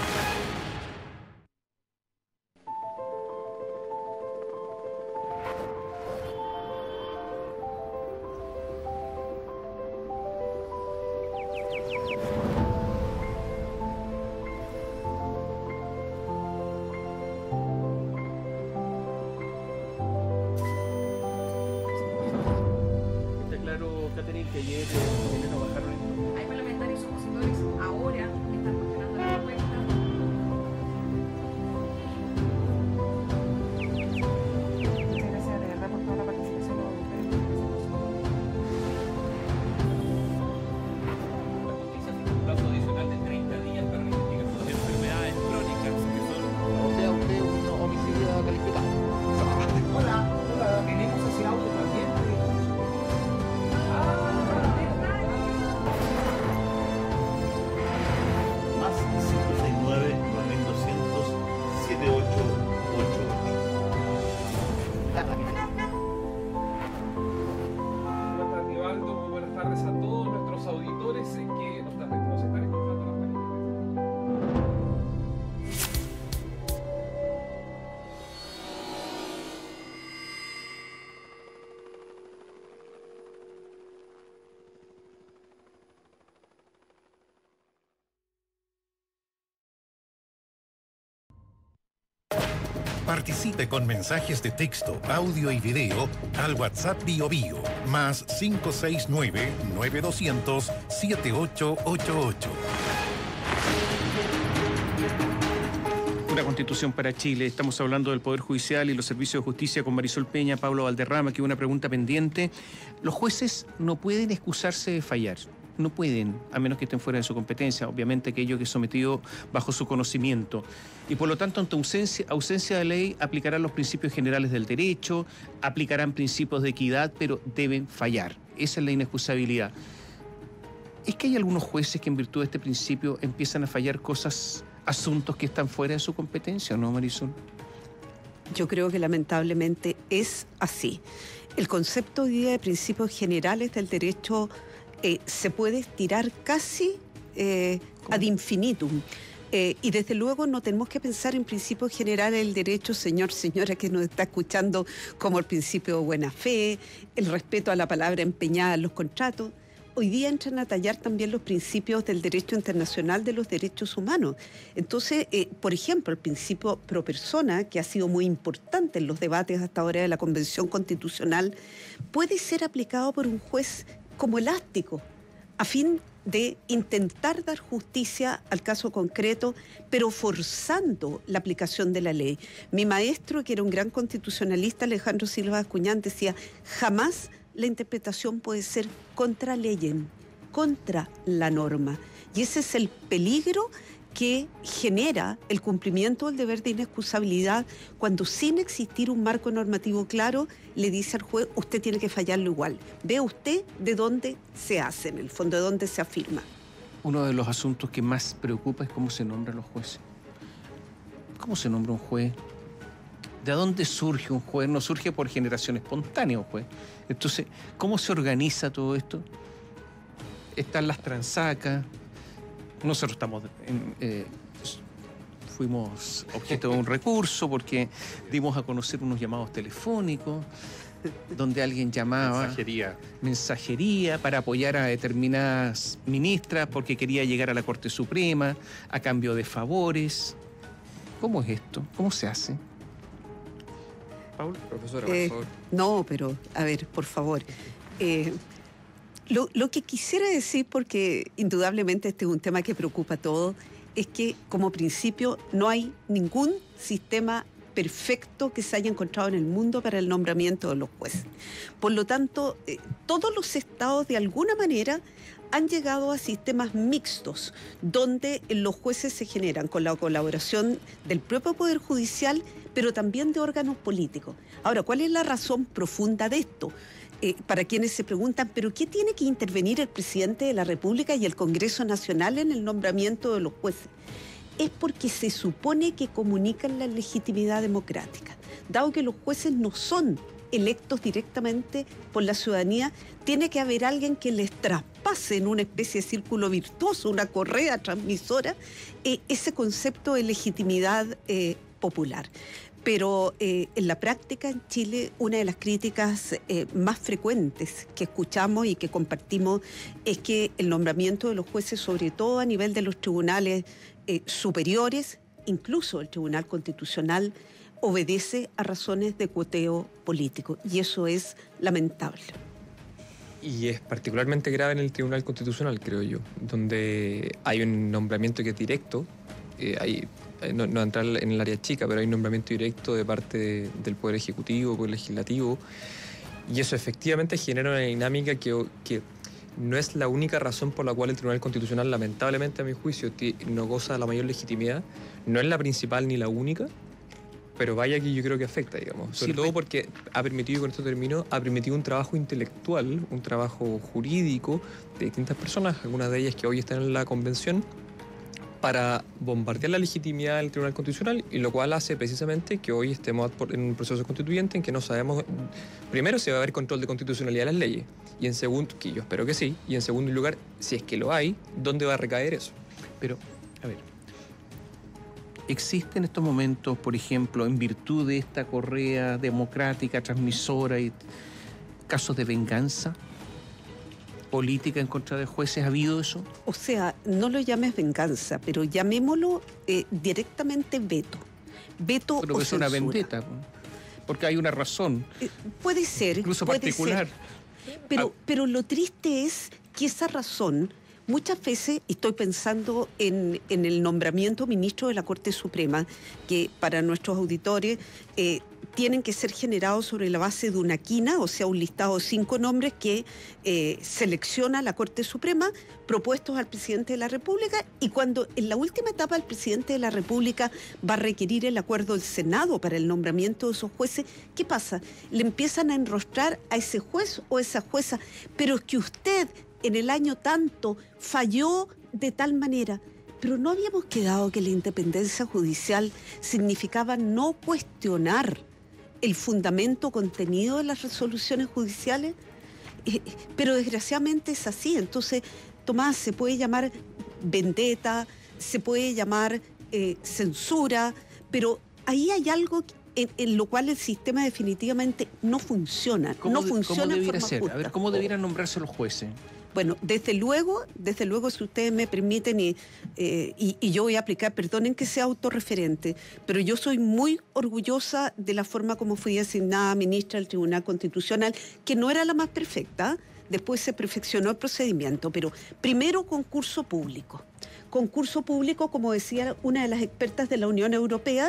Hay parlamentarios opositores ahora que están cuestionando la propuesta. Muchas gracias de verdad por toda la participación. La justicia tiene un plazo adicional de 30 días para la investigación. Participe con mensajes de texto, audio y video al WhatsApp BioBio más 569-9200-7888. Una constitución para Chile. Estamos hablando del Poder Judicial y los servicios de justicia con Marisol Peña, Pablo Valderrama, que una pregunta pendiente. Los jueces no pueden excusarse de fallar. No pueden, a menos que estén fuera de su competencia, obviamente aquello que es sometido bajo su conocimiento. Y por lo tanto, ante ausencia de ley, aplicarán los principios generales del derecho, aplicarán principios de equidad, pero deben fallar. Esa es la inexcusabilidad. ¿Es que hay algunos jueces que en virtud de este principio empiezan a fallar asuntos que están fuera de su competencia, ¿no, Marisol? Yo creo que lamentablemente es así. El concepto hoy día de principios generales del derecho se puede estirar casi ad infinitum. Y desde luego no tenemos que pensar en principios generales del derecho, señora que nos está escuchando, como el principio de buena fe, el respeto a la palabra empeñada en los contratos. Hoy día entran a tallar también los principios del derecho internacional de los derechos humanos. Entonces, por ejemplo, el principio pro persona, que ha sido muy importante en los debates hasta ahora de la Convención Constitucional, puede ser aplicado por un juez como elástico, a fin de intentar dar justicia al caso concreto, pero forzando la aplicación de la ley. Mi maestro, que era un gran constitucionalista, Alejandro Silva Bascuñán, decía: jamás la interpretación puede ser contra leyem, contra la norma. Y ese es el peligro que genera el cumplimiento del deber de inexcusabilidad cuando, sin existir un marco normativo claro, le dice al juez: usted tiene que fallarlo igual. Vea usted de dónde se hace, en el fondo, de dónde se afirma. Uno de los asuntos que más preocupa es cómo se nombran los jueces. ¿Cómo se nombra un juez? ¿De dónde surge un juez? No surge por generación espontánea un juez. Entonces, ¿cómo se organiza todo esto? Están las transacas. Nosotros fuimos objeto de un recurso porque dimos a conocer unos llamados telefónicos donde alguien llamaba... Mensajería para apoyar a determinadas ministras porque quería llegar a la Corte Suprema a cambio de favores. ¿Cómo es esto? ¿Cómo se hace? Paula, profesora, por favor. No, pero, a ver, por favor. Lo que quisiera decir, porque indudablemente este es un tema que preocupa a todos, es que como principio no hay ningún sistema perfecto que se haya encontrado en el mundo para el nombramiento de los jueces. Por lo tanto, todos los estados de alguna manera han llegado a sistemas mixtos, donde los jueces se generan con la colaboración del propio Poder Judicial, pero también de órganos políticos. Ahora, ¿cuál es la razón profunda de esto? Para quienes se preguntan, ¿pero qué tiene que intervenir el presidente de la República y el Congreso Nacional en el nombramiento de los jueces? Es porque se supone que comunican la legitimidad democrática. Dado que los jueces no son electos directamente por la ciudadanía, tiene que haber alguien que les traspase en una especie de círculo virtuoso, una correa transmisora, ese concepto de legitimidad popular. Pero en la práctica en Chile, una de las críticas más frecuentes que escuchamos y que compartimos es que el nombramiento de los jueces, sobre todo a nivel de los tribunales superiores, incluso el Tribunal Constitucional, obedece a razones de cuoteo político. Y eso es lamentable. Y es particularmente grave en el Tribunal Constitucional, creo yo, donde hay un nombramiento que es directo, no entrar en el área chica, pero hay un nombramiento directo de parte del Poder Ejecutivo, Poder Legislativo, y eso efectivamente genera una dinámica que no es la única razón por la cual el Tribunal Constitucional, lamentablemente a mi juicio, no goza de la mayor legitimidad, no es la principal ni la única, pero vaya que yo creo que afecta, digamos. Sobre todo porque ha permitido, y con esto termino, ha permitido un trabajo intelectual, un trabajo jurídico de distintas personas, algunas de ellas que hoy están en la convención, para bombardear la legitimidad del Tribunal Constitucional, y lo cual hace precisamente que hoy estemos en un proceso constituyente en que no sabemos, primero, si va a haber control de constitucionalidad de las leyes, y en segundo, que yo espero que sí, y en segundo lugar, si es que lo hay, ¿dónde va a recaer eso? Pero, a ver, ¿existe en estos momentos, por ejemplo, en virtud de esta correa democrática, transmisora, y casos de venganza política en contra de jueces? ¿Ha habido eso? O sea, no lo llames venganza, pero llamémoslo directamente veto. Veto Pero o es una censura. vendetta, porque hay una razón, Puede ser. incluso puede particular. ser. Pero lo triste es que esa razón, muchas veces, y estoy pensando en el nombramiento ministro de la Corte Suprema, que para nuestros auditores tienen que ser generados sobre la base de una quina, o sea, un listado de 5 nombres que selecciona la Corte Suprema, propuestos al presidente de la República, y cuando en la última etapa el presidente de la República va a requerir el acuerdo del Senado para el nombramiento de esos jueces, ¿qué pasa? Le empiezan a enrostrar a ese juez o esa jueza, pero es que usted en el año tanto falló de tal manera. Pero no habíamos quedado que la independencia judicial significaba no cuestionar el fundamento contenido de las resoluciones judiciales, pero desgraciadamente es así. Entonces, Tomás, se puede llamar vendetta, se puede llamar censura, pero ahí hay algo en lo cual el sistema definitivamente no funciona. No funciona ¿Cómo en debiera forma ser? justa. A ver, ¿cómo debieran nombrarse los jueces? Bueno, desde luego, si ustedes me permiten, y yo voy a aplicar, perdonen que sea autorreferente, pero yo soy muy orgullosa de la forma como fui designada ministra del Tribunal Constitucional, que no era la más perfecta, después se perfeccionó el procedimiento, pero primero concurso público. Concurso público, como decía una de las expertas de la Unión Europea,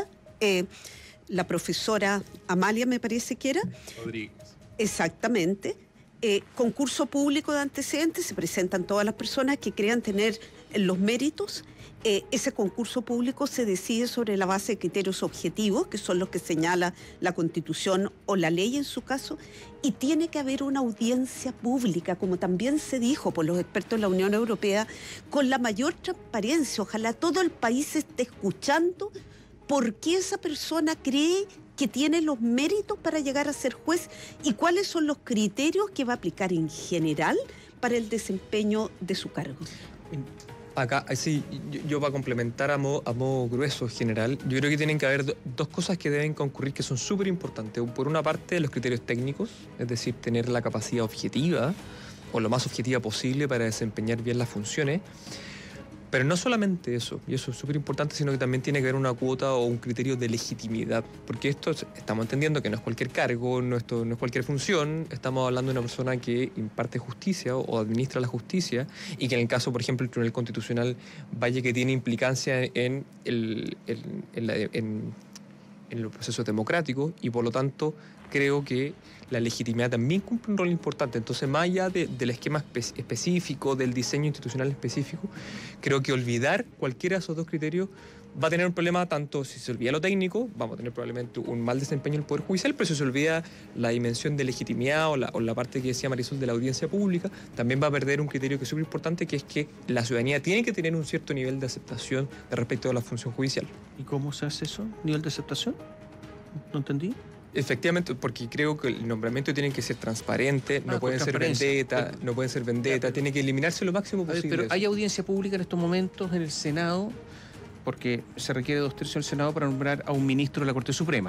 la profesora Amalia, me parece que era. Rodríguez. Exactamente. Concurso público de antecedentes, se presentan todas las personas que crean tener los méritos. Ese concurso público se decide sobre la base de criterios objetivos, que son los que señala la Constitución o la ley en su caso, y tiene que haber una audiencia pública, como también se dijo por los expertos de la Unión Europea, con la mayor transparencia. Ojalá todo el país esté escuchando por qué esa persona cree que tiene los méritos para llegar a ser juez y cuáles son los criterios que va a aplicar en general para el desempeño de su cargo. Acá, sí, yo para complementar a modo grueso general, yo creo que tienen que haber dos cosas que deben concurrir que son súper importantes. Por una parte, los criterios técnicos, es decir, tener la capacidad objetiva o lo más objetiva posible para desempeñar bien las funciones. Pero no solamente eso, y eso es súper importante, sino que también tiene que haber una cuota o un criterio de legitimidad, porque esto estamos entendiendo que no es cualquier cargo, no es cualquier función, estamos hablando de una persona que imparte justicia o administra la justicia, y que en el caso, por ejemplo, el Tribunal Constitucional, vaya que tiene implicancia en los procesos democráticos, y por lo tanto creo que la legitimidad también cumple un rol importante. Entonces, más allá del esquema específico, del diseño institucional específico, creo que olvidar cualquiera de esos dos criterios va a tener un problema. Tanto si se olvida lo técnico, vamos a tener probablemente un mal desempeño del Poder Judicial, pero si se olvida la dimensión de legitimidad o la parte que decía Marisol de la audiencia pública, también va a perder un criterio que es súper importante, que es que la ciudadanía tiene que tener un cierto nivel de aceptación respecto a la función judicial. ¿Y cómo se hace eso? ¿Nivel de aceptación? ¿No entendí? Efectivamente, porque creo que el nombramiento tiene que ser transparente, no pueden ser vendetta, tiene que eliminarse lo máximo posible. Pero ¿hay audiencia pública en estos momentos en el Senado? Porque se requiere 2/3 del Senado para nombrar a un ministro de la Corte Suprema.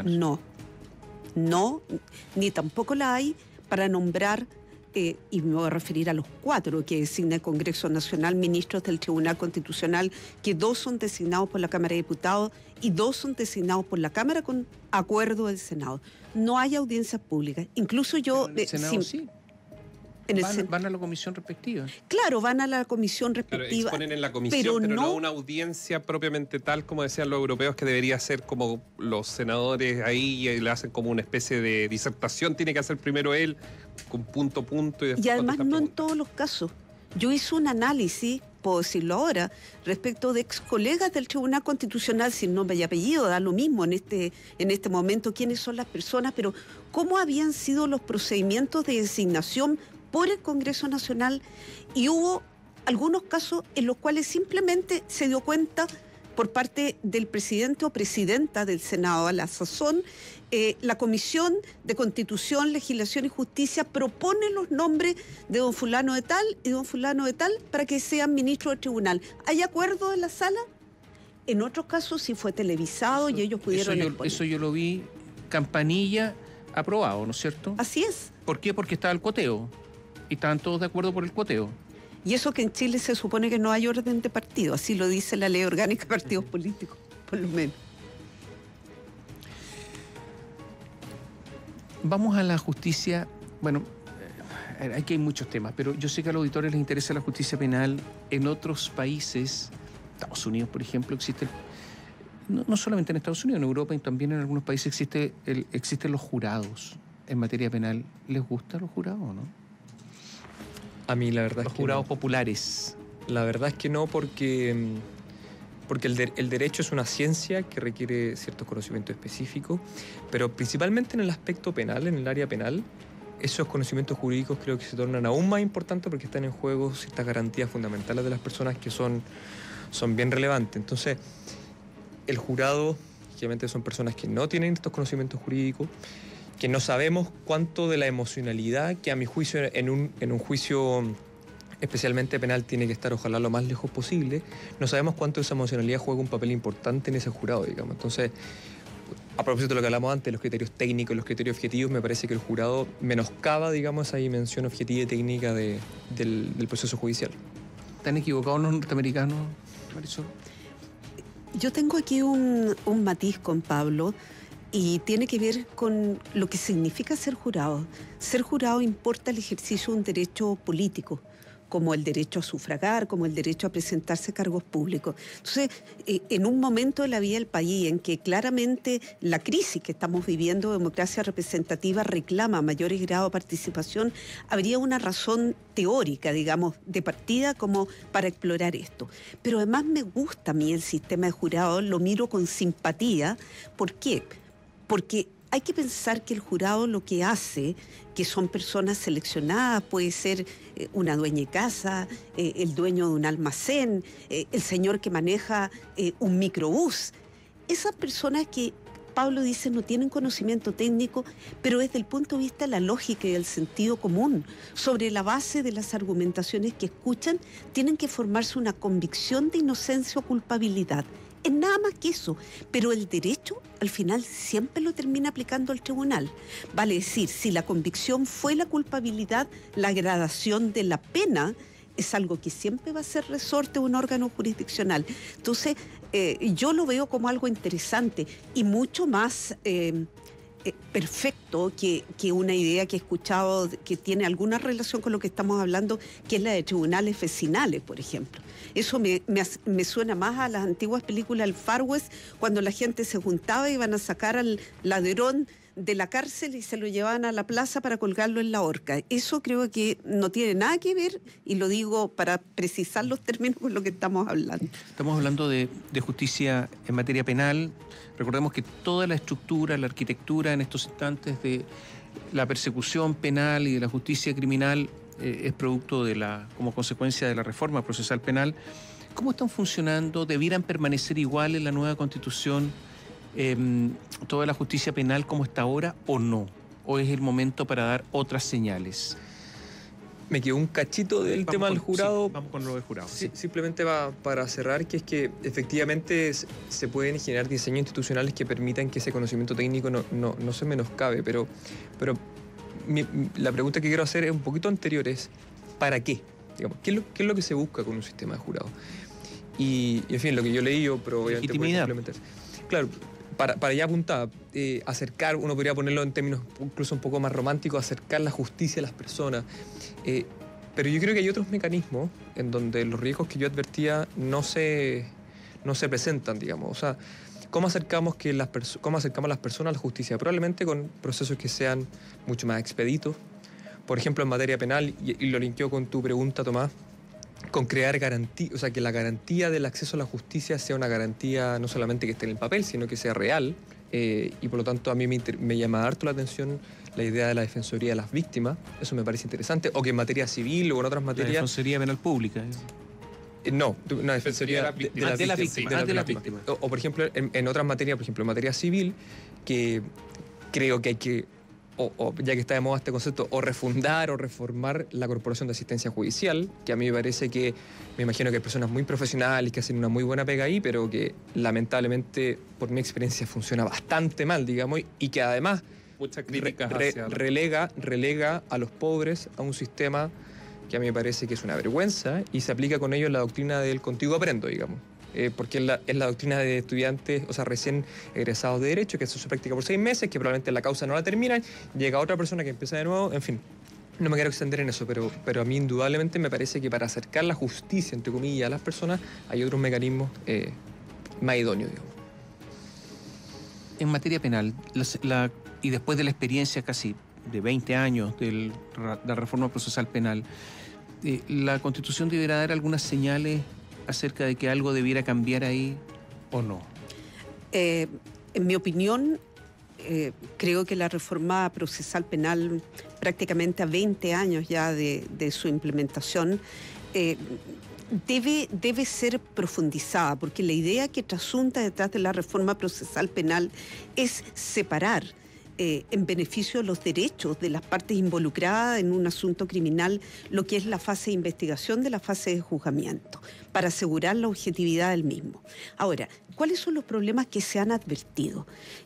No, ni tampoco la hay para nombrar, y me voy a referir a los 4 que designa el Congreso Nacional, ministros del Tribunal Constitucional, que 2 son designados por la Cámara de Diputados y 2 son designados por la Cámara con acuerdo del Senado. No hay audiencias públicas. Incluso yo... En el Senado sí. Van a la comisión respectiva. Claro, van a la comisión Claro, respectiva. exponen en la comisión, pero no una audiencia propiamente tal, como decían los europeos, que debería ser como los senadores ahí y le hacen como una especie de disertación. Tiene que hacer primero él, con punto, y después... Y además no en todos los casos. Yo hice un análisis, puedo decirlo ahora, respecto de ex colegas del Tribunal Constitucional, sin nombre y apellido, da lo mismo en este momento quiénes son las personas, pero cómo habían sido los procedimientos de designación por el Congreso Nacional, y hubo algunos casos en los cuales simplemente se dio cuenta por parte del presidente o presidenta del Senado a la sazón, la Comisión de Constitución, Legislación y Justicia propone los nombres de don fulano de tal y don fulano de tal para que sean ministros del tribunal. ¿Hay acuerdo en la sala? En otros casos sí fue televisado y ellos pudieron exponer. Eso yo lo vi, campanilla, aprobado, ¿no es cierto? Así es. ¿Por qué? Porque estaba el cuoteo. Y estaban todos de acuerdo por el cuoteo. Y eso que en Chile se supone que no hay orden de partido, así lo dice la ley orgánica de partidos políticos, por lo menos. Vamos a la justicia. Bueno, aquí hay muchos temas, pero yo sé que a los auditores les interesa la justicia penal. En otros países, Estados Unidos, por ejemplo, existe, no solamente en Estados Unidos, en Europa y también en algunos países existen los jurados en materia penal. ¿Les gustan los jurados o no? A mí la verdad Los es que jurados no. populares. La verdad es que no, porque el derecho es una ciencia que requiere ciertos conocimientos específicos, pero principalmente en el aspecto penal, en el área penal, esos conocimientos jurídicos creo que se tornan aún más importantes porque están en juego ciertas garantías fundamentales de las personas que son bien relevantes. Entonces, el jurado, obviamente son personas que no tienen estos conocimientos jurídicos, que no sabemos cuánto de la emocionalidad, que a mi juicio en un juicio especialmente penal tiene que estar ojalá lo más lejos posible, no sabemos cuánto de esa emocionalidad juega un papel importante en ese jurado, digamos. Entonces, a propósito de lo que hablamos antes, los criterios técnicos, los criterios objetivos, me parece que el jurado menoscaba, digamos, esa dimensión objetiva y técnica del proceso judicial. ¿Están equivocados los norteamericanos, Marisol? Yo tengo aquí un matiz con Pablo y tiene que ver con lo que significa ser jurado. Ser jurado importa el ejercicio de un derecho político, como el derecho a sufragar, como el derecho a presentarse a cargos públicos. Entonces, en un momento de la vida del país en que claramente la crisis que estamos viviendo de democracia representativa reclama mayores grados de participación, habría una razón teórica, digamos, de partida como para explorar esto. Pero además me gusta a mí el sistema de jurados, lo miro con simpatía. ¿Por qué? Porque hay que pensar que el jurado lo que hace, que son personas seleccionadas, puede ser una dueña de casa, el dueño de un almacén, el señor que maneja un microbús. Esas personas que Pablo dice no tienen conocimiento técnico, pero desde el punto de vista de la lógica y del sentido común, sobre la base de las argumentaciones que escuchan, tienen que formarse una convicción de inocencia o culpabilidad. Es nada más que eso, pero el derecho al final siempre lo termina aplicando el tribunal. Vale decir, si la convicción fue la culpabilidad, la gradación de la pena es algo que siempre va a ser resorte de un órgano jurisdiccional. Entonces, yo lo veo como algo interesante y mucho más perfecto que una idea que he escuchado que tiene alguna relación con lo que estamos hablando, que es la de tribunales vecinales, por ejemplo. Eso me suena más a las antiguas películas del Far West, cuando la gente se juntaba y iban a sacar al ladrón de la cárcel y se lo llevaban a la plaza para colgarlo en la horca. Eso creo que no tiene nada que ver, y lo digo para precisar los términos con lo que estamos hablando. Estamos hablando de justicia en materia penal. Recordemos que toda la estructura, la arquitectura en estos instantes de la persecución penal y de la justicia criminal es producto como consecuencia de la reforma procesal penal. ¿Cómo están funcionando? ¿Debieran permanecer igual en la nueva Constitución toda la justicia penal como está ahora o no? ¿O es el momento para dar otras señales? Me quedó un cachito del tema del jurado. Sí, vamos con lo del jurado. Sí, simplemente para cerrar, que es que efectivamente se pueden generar diseños institucionales que permitan que ese conocimiento técnico no se menoscabe, pero la pregunta que quiero hacer es un poquito anterior, es ¿para qué? Digamos, ¿qué es lo que se busca con un sistema de jurado? Y en fin, lo que yo leí, pero obviamente puede complementarse. Claro, para ya apuntar, acercar, uno podría ponerlo en términos incluso un poco más románticos, acercar la justicia a las personas. Pero yo creo que hay otros mecanismos en donde los riesgos que yo advertía no se presentan, digamos. O sea, ¿cómo acercamos a las personas a la justicia? Probablemente con procesos que sean mucho más expeditos. Por ejemplo, en materia penal, y lo linkeo con tu pregunta, Tomás, con crear garantía, o sea, que la garantía del acceso a la justicia sea una garantía no solamente que esté en el papel, sino que sea real. Y por lo tanto a mí me llama harto la atención la idea de la Defensoría de las Víctimas. Eso me parece interesante. O que en materia civil o en otras materias... La Defensoría Penal Pública. No, una Defensoría de las Víctimas. O por ejemplo, en otras materias, por ejemplo, en materia civil, que creo que hay que, ya que está de moda este concepto, o refundar o reformar la Corporación de Asistencia Judicial, que a mí me parece que, me imagino que hay personas muy profesionales que hacen una muy buena pega ahí, pero que lamentablemente, por mi experiencia, funciona bastante mal, digamos, y que además muchas críticas relega a los pobres a un sistema que a mí me parece que es una vergüenza y se aplica con ello la doctrina del contigo aprendo, digamos. porque es la doctrina de estudiantes, o sea, recién egresados de Derecho, que hace su práctica por 6 meses, que probablemente la causa no la terminan, llega otra persona que empieza de nuevo, en fin. No me quiero extender en eso, pero a mí indudablemente me parece que para acercar la justicia, entre comillas, a las personas, hay otros mecanismos más idóneos, digamos. En materia penal, y después de la experiencia casi de 20 años de la reforma procesal penal, ¿la Constitución deberá dar algunas señales acerca de que algo debiera cambiar ahí o no? En mi opinión, creo que la reforma procesal penal, prácticamente a 20 años ya de su implementación, debe ser profundizada, porque la idea que trasunta detrás de la reforma procesal penal es separar en beneficio de los derechos de las partes involucradas en un asunto criminal lo que es la fase de investigación de la fase de juzgamiento, para asegurar la objetividad del mismo. Ahora, ¿cuáles son los problemas que se han advertido?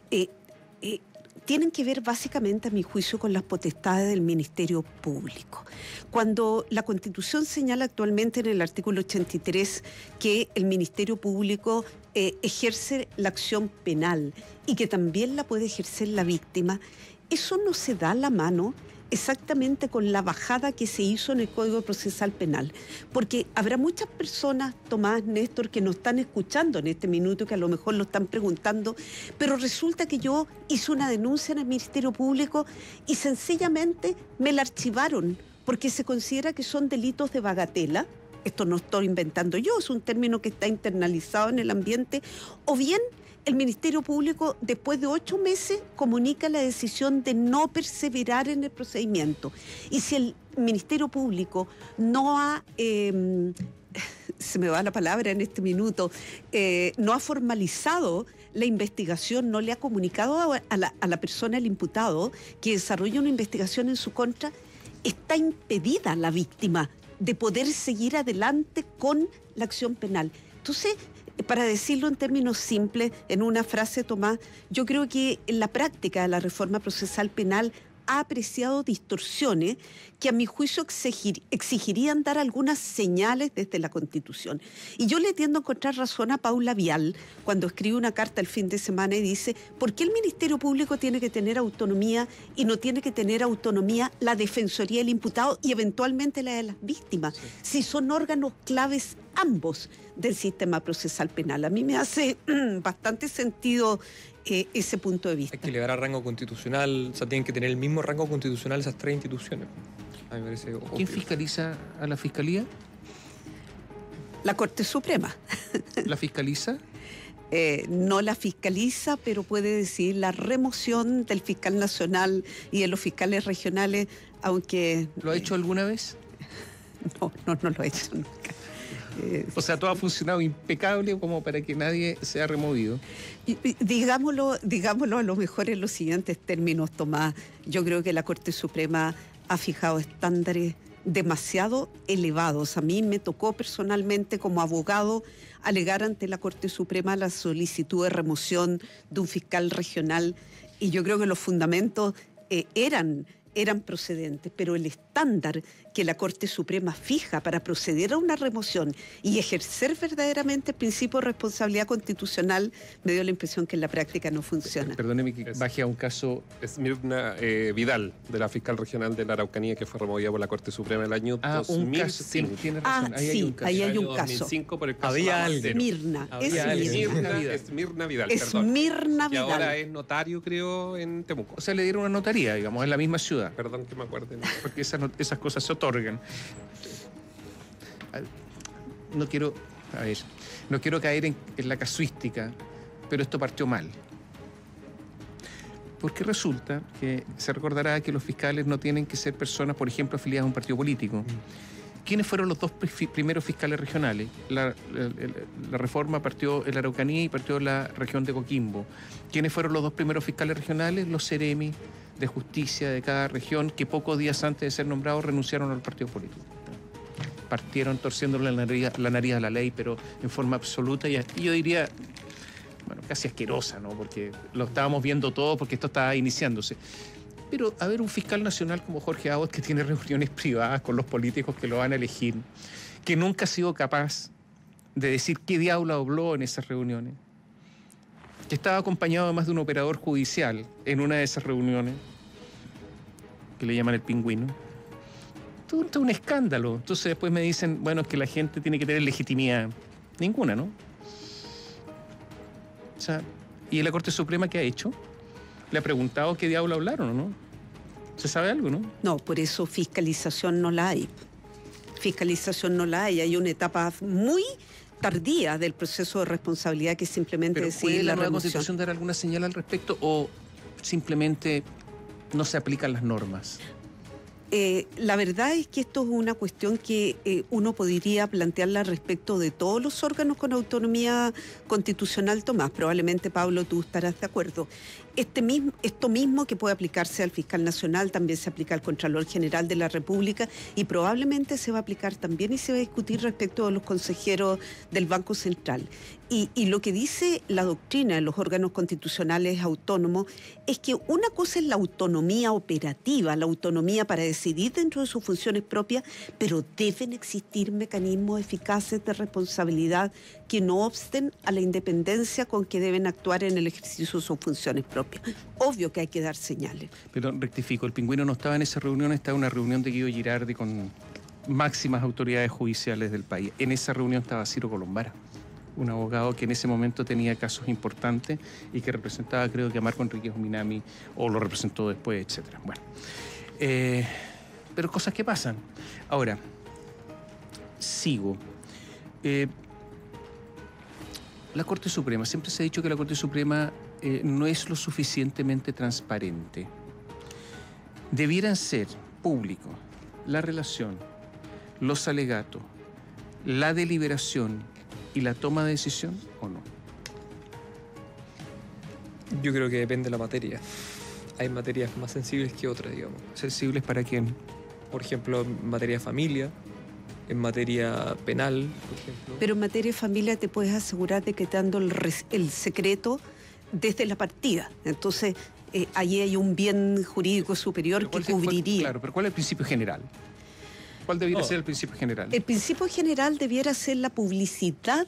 Tienen que ver básicamente, a mi juicio, con las potestades del Ministerio Público. Cuando la Constitución señala actualmente en el artículo 83 que el Ministerio Público ejerce la acción penal y que también la puede ejercer la víctima, eso no se da a la mano exactamente con la bajada que se hizo en el Código Procesal Penal, porque habrá muchas personas, Tomás, Néstor, que nos están escuchando en este minuto, que a lo mejor lo están preguntando, pero resulta que yo hice una denuncia en el Ministerio Público y sencillamente me la archivaron porque se considera que son delitos de bagatela. Esto no estoy inventando yo, es un término que está internalizado en el ambiente, o bien el Ministerio Público, después de 8 meses, comunica la decisión de no perseverar en el procedimiento. Y si el Ministerio Público no ha, se me va la palabra en este minuto, no ha formalizado la investigación, no le ha comunicado a la persona, el imputado, que desarrolla una investigación en su contra, está impedida la víctima de poder seguir adelante con la acción penal. Entonces, para decirlo en términos simples, en una frase, Tomás, yo creo que en la práctica de la reforma procesal penal ha apreciado distorsiones que a mi juicio exigirían dar algunas señales desde la Constitución. Y yo le tiendo a encontrar razón a Paula Vial cuando escribe una carta el fin de semana y dice: ¿por qué el Ministerio Público tiene que tener autonomía y no tiene que tener autonomía la Defensoría del Imputado y eventualmente la de las víctimas? Sí. Si son órganos claves ambos del sistema procesal penal. A mí me hace bastante sentido ese punto de vista. Hay que elevar a rango constitucional, o sea, tienen que tener el mismo rango constitucional esas 3 instituciones. A mí me parece obvio. ¿Quién fiscaliza a la Fiscalía? La Corte Suprema. ¿La fiscaliza? No la fiscaliza, pero puede decidir la remoción del fiscal nacional y de los fiscales regionales, aunque... ¿Lo ha hecho alguna vez? No lo he hecho nunca. O sea, todo ha funcionado impecable como para que nadie sea removido. Digámoslo a lo mejor en los siguientes términos, Tomás. Yo creo que la Corte Suprema ha fijado estándares demasiado elevados. A mí me tocó personalmente como abogado alegar ante la Corte Suprema la solicitud de remoción de un fiscal regional y yo creo que los fundamentos eran procedentes, pero el estándar que la Corte Suprema fija para proceder a una remoción y ejercer verdaderamente el principio de responsabilidad constitucional me dio la impresión que en la práctica no funciona. Perdóneme que baje a un caso... Esmirna Vidal, de la fiscal regional de la Araucanía, que fue removida por la Corte Suprema el año 2005. Tiene razón, ahí hay un caso. Ahí hay un caso. 2005 por el caso Había alguien. Esmirna Vidal. Esmirna Vidal. Y ahora es notario, creo, en Temuco. O sea, le dieron una notaría, digamos, en la misma ciudad. Perdón que me acuerde. Porque esas cosas se otorgan. No quiero caer en la casuística, pero esto partió mal. Porque resulta que se recordará que los fiscales no tienen que ser personas, por ejemplo, afiliadas a un partido político. ¿Quiénes fueron los 2 primeros fiscales regionales? La reforma partió en la Araucanía y partió en la región de Coquimbo. ¿Quiénes fueron los 2 primeros fiscales regionales? Los seremi de justicia de cada región, que pocos días antes de ser nombrados renunciaron al partido político. Partieron torciéndole la nariz a la ley, pero en forma absoluta y yo diría, bueno, casi asquerosa, ¿no? Porque lo estábamos viendo todo porque esto estaba iniciándose. Pero a ver, un fiscal nacional como Jorge Abbott, que tiene reuniones privadas con los políticos que lo van a elegir, que nunca ha sido capaz de decir qué diablo habló en esas reuniones, que estaba acompañado además de un operador judicial en una de esas reuniones, que le llaman el pingüino. Todo un escándalo. Entonces después me dicen, bueno, es que la gente tiene que tener legitimidad. Ninguna, ¿no? O sea, ¿y la Corte Suprema qué ha hecho? ¿Le ha preguntado qué diablo hablaron o no? ¿Se sabe algo, no? No, por eso fiscalización no la hay. Fiscalización no la hay. Hay una etapa muy tardía del proceso de responsabilidad que simplemente ¿Pero decidir puede la la nueva remoción. Constitución dar alguna señal al respecto o simplemente no se aplican las normas? La verdad es que esto es una cuestión que uno podría plantearla respecto de todos los órganos con autonomía constitucional, Tomás. Probablemente, Pablo, tú estarás de acuerdo. Esto mismo que puede aplicarse al fiscal nacional también se aplica al Contralor General de la República y probablemente se va a aplicar también y se va a discutir respecto de los consejeros del Banco Central. Y lo que dice la doctrina de los órganos constitucionales autónomos es que una cosa es la autonomía operativa, la autonomía para decidir dentro de sus funciones propias, pero deben existir mecanismos eficaces de responsabilidad que no obsten a la independencia con que deben actuar en el ejercicio de sus funciones propias. Obvio que hay que dar señales. Pero rectifico, el pingüino no estaba en esa reunión, estaba en una reunión de Guido Girardi con máximas autoridades judiciales del país. En esa reunión estaba Ciro Colombara, un abogado que en ese momento tenía casos importantes y que representaba, creo que a Marco Enríquez Minami, o lo representó después, etc. Bueno, pero cosas que pasan. Ahora, sigo. La Corte Suprema, siempre se ha dicho que la Corte Suprema no es lo suficientemente transparente. Debieran ser público la relación, los alegatos, la deliberación y la toma de decisión, ¿o no? Yo creo que depende de la materia. Hay materias más sensibles que otras, digamos. ¿Sensibles para quién? Por ejemplo, en materia de familia, en materia penal, por ejemplo. Pero en materia de familia te puedes asegurar de que te dando el secreto desde la partida. Entonces, allí hay un bien jurídico superior que cubriría. Claro, pero ¿cuál es el principio general? ¿Cuál debiera ser el principio general? El principio general debiera ser la publicidad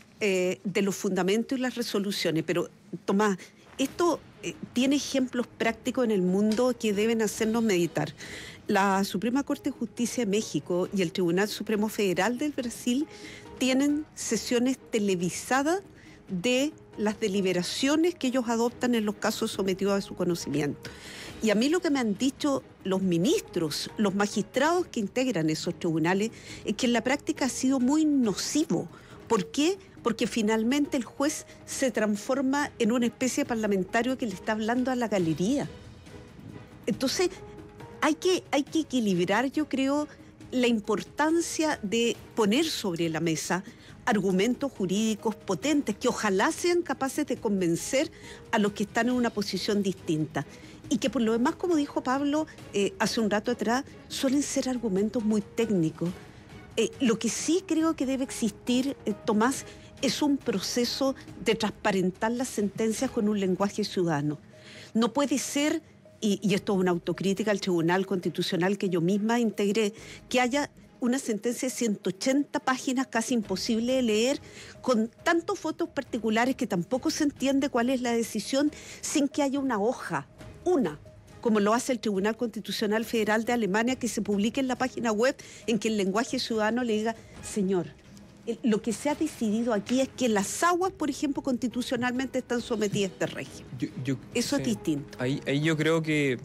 de los fundamentos y las resoluciones. Pero, Tomás, esto tiene ejemplos prácticos en el mundo que deben hacernos meditar. La Suprema Corte de Justicia de México y el Tribunal Supremo Federal del Brasil tienen sesiones televisadas de las deliberaciones que ellos adoptan en los casos sometidos a su conocimiento. Y a mí lo que me han dicho los ministros, los magistrados que integran esos tribunales, es que en la práctica ha sido muy nocivo. ¿Por qué? Porque finalmente el juez se transforma en una especie de parlamentario que le está hablando a la galería. Entonces, hay que equilibrar, yo creo, la importancia de poner sobre la mesa argumentos jurídicos potentes que ojalá sean capaces de convencer a los que están en una posición distinta. Y que por lo demás, como dijo Pablo hace un rato atrás, suelen ser argumentos muy técnicos. Lo que sí creo que debe existir, Tomás, es un proceso de transparentar las sentencias con un lenguaje ciudadano. No puede ser, y esto es una autocrítica al Tribunal Constitucional que yo misma integré, que haya una sentencia de 180 páginas casi imposible de leer, con tantos votos particulares que tampoco se entiende cuál es la decisión, sin que haya una hoja, como lo hace el Tribunal Constitucional Federal de Alemania, que se publique en la página web, en que el lenguaje ciudadano le diga, señor, lo que se ha decidido aquí es que las aguas, por ejemplo, constitucionalmente están sometidas a este régimen. Eso sí, es distinto. Ahí yo creo que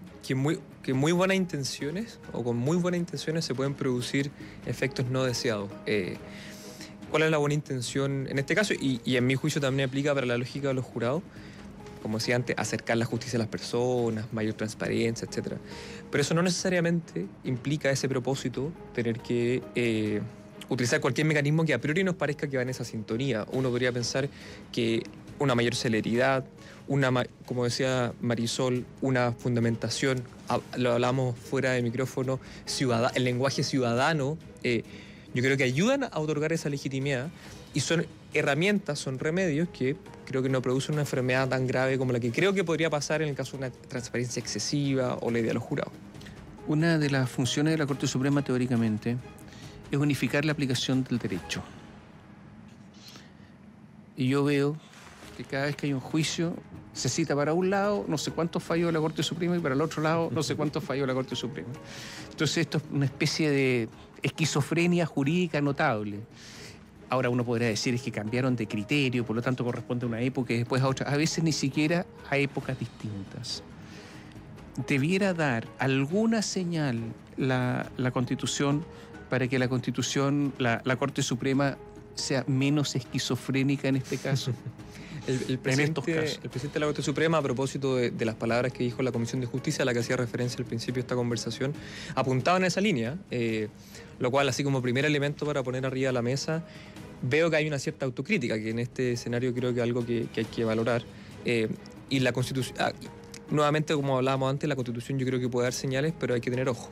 muy buenas intenciones, o con muy buenas intenciones, se pueden producir efectos no deseados. ¿Cuál es la buena intención en este caso? Y en mi juicio también aplica para la lógica de los jurados. Como decía antes, acercar la justicia a las personas, mayor transparencia, etc. Pero eso no necesariamente implica ese propósito, tener que utilizar cualquier mecanismo que a priori nos parezca que va en esa sintonía. Uno podría pensar que una mayor celeridad, como decía Marisol, una fundamentación, lo hablamos fuera de micrófono, el lenguaje ciudadano, yo creo que ayudan a otorgar esa legitimidad y son herramientas, son remedios que creo que no producen una enfermedad tan grave como la que creo que podría pasar en el caso de una transparencia excesiva o la idea de los jurados. Una de las funciones de la Corte Suprema, teóricamente, es unificar la aplicación del derecho. y yo veo que cada vez que hay un juicio se cita para un lado no sé cuántos fallos de la Corte Suprema y para el otro lado no sé cuántos fallos de la Corte Suprema. Entonces esto es una especie de esquizofrenia jurídica notable. Ahora uno podrá decir es que cambiaron de criterio, por lo tanto corresponde a una época y después a otra. A veces ni siquiera a épocas distintas. Debiera dar alguna señal la Constitución para que la Constitución, la Corte Suprema sea menos esquizofrénica en este caso. El presidente de la Corte Suprema, a propósito de las palabras que dijo la Comisión de Justicia, a la que hacía referencia al principio de esta conversación, apuntaba en esa línea, lo cual, así como primer elemento para poner arriba de la mesa, veo que hay una cierta autocrítica, que en este escenario creo que es algo que hay que valorar. Y la Constitución, nuevamente, como hablábamos antes, la Constitución yo creo que puede dar señales, pero hay que tener ojo.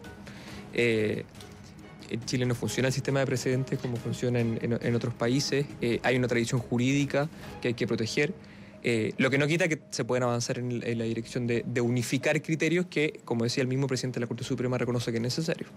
En Chile no funciona el sistema de precedentes como funciona en otros países. Hay una tradición jurídica que hay que proteger. Lo que no quita que se pueden avanzar en la dirección de unificar criterios que, como decía el mismo presidente de la Corte Suprema, reconoce que es necesario.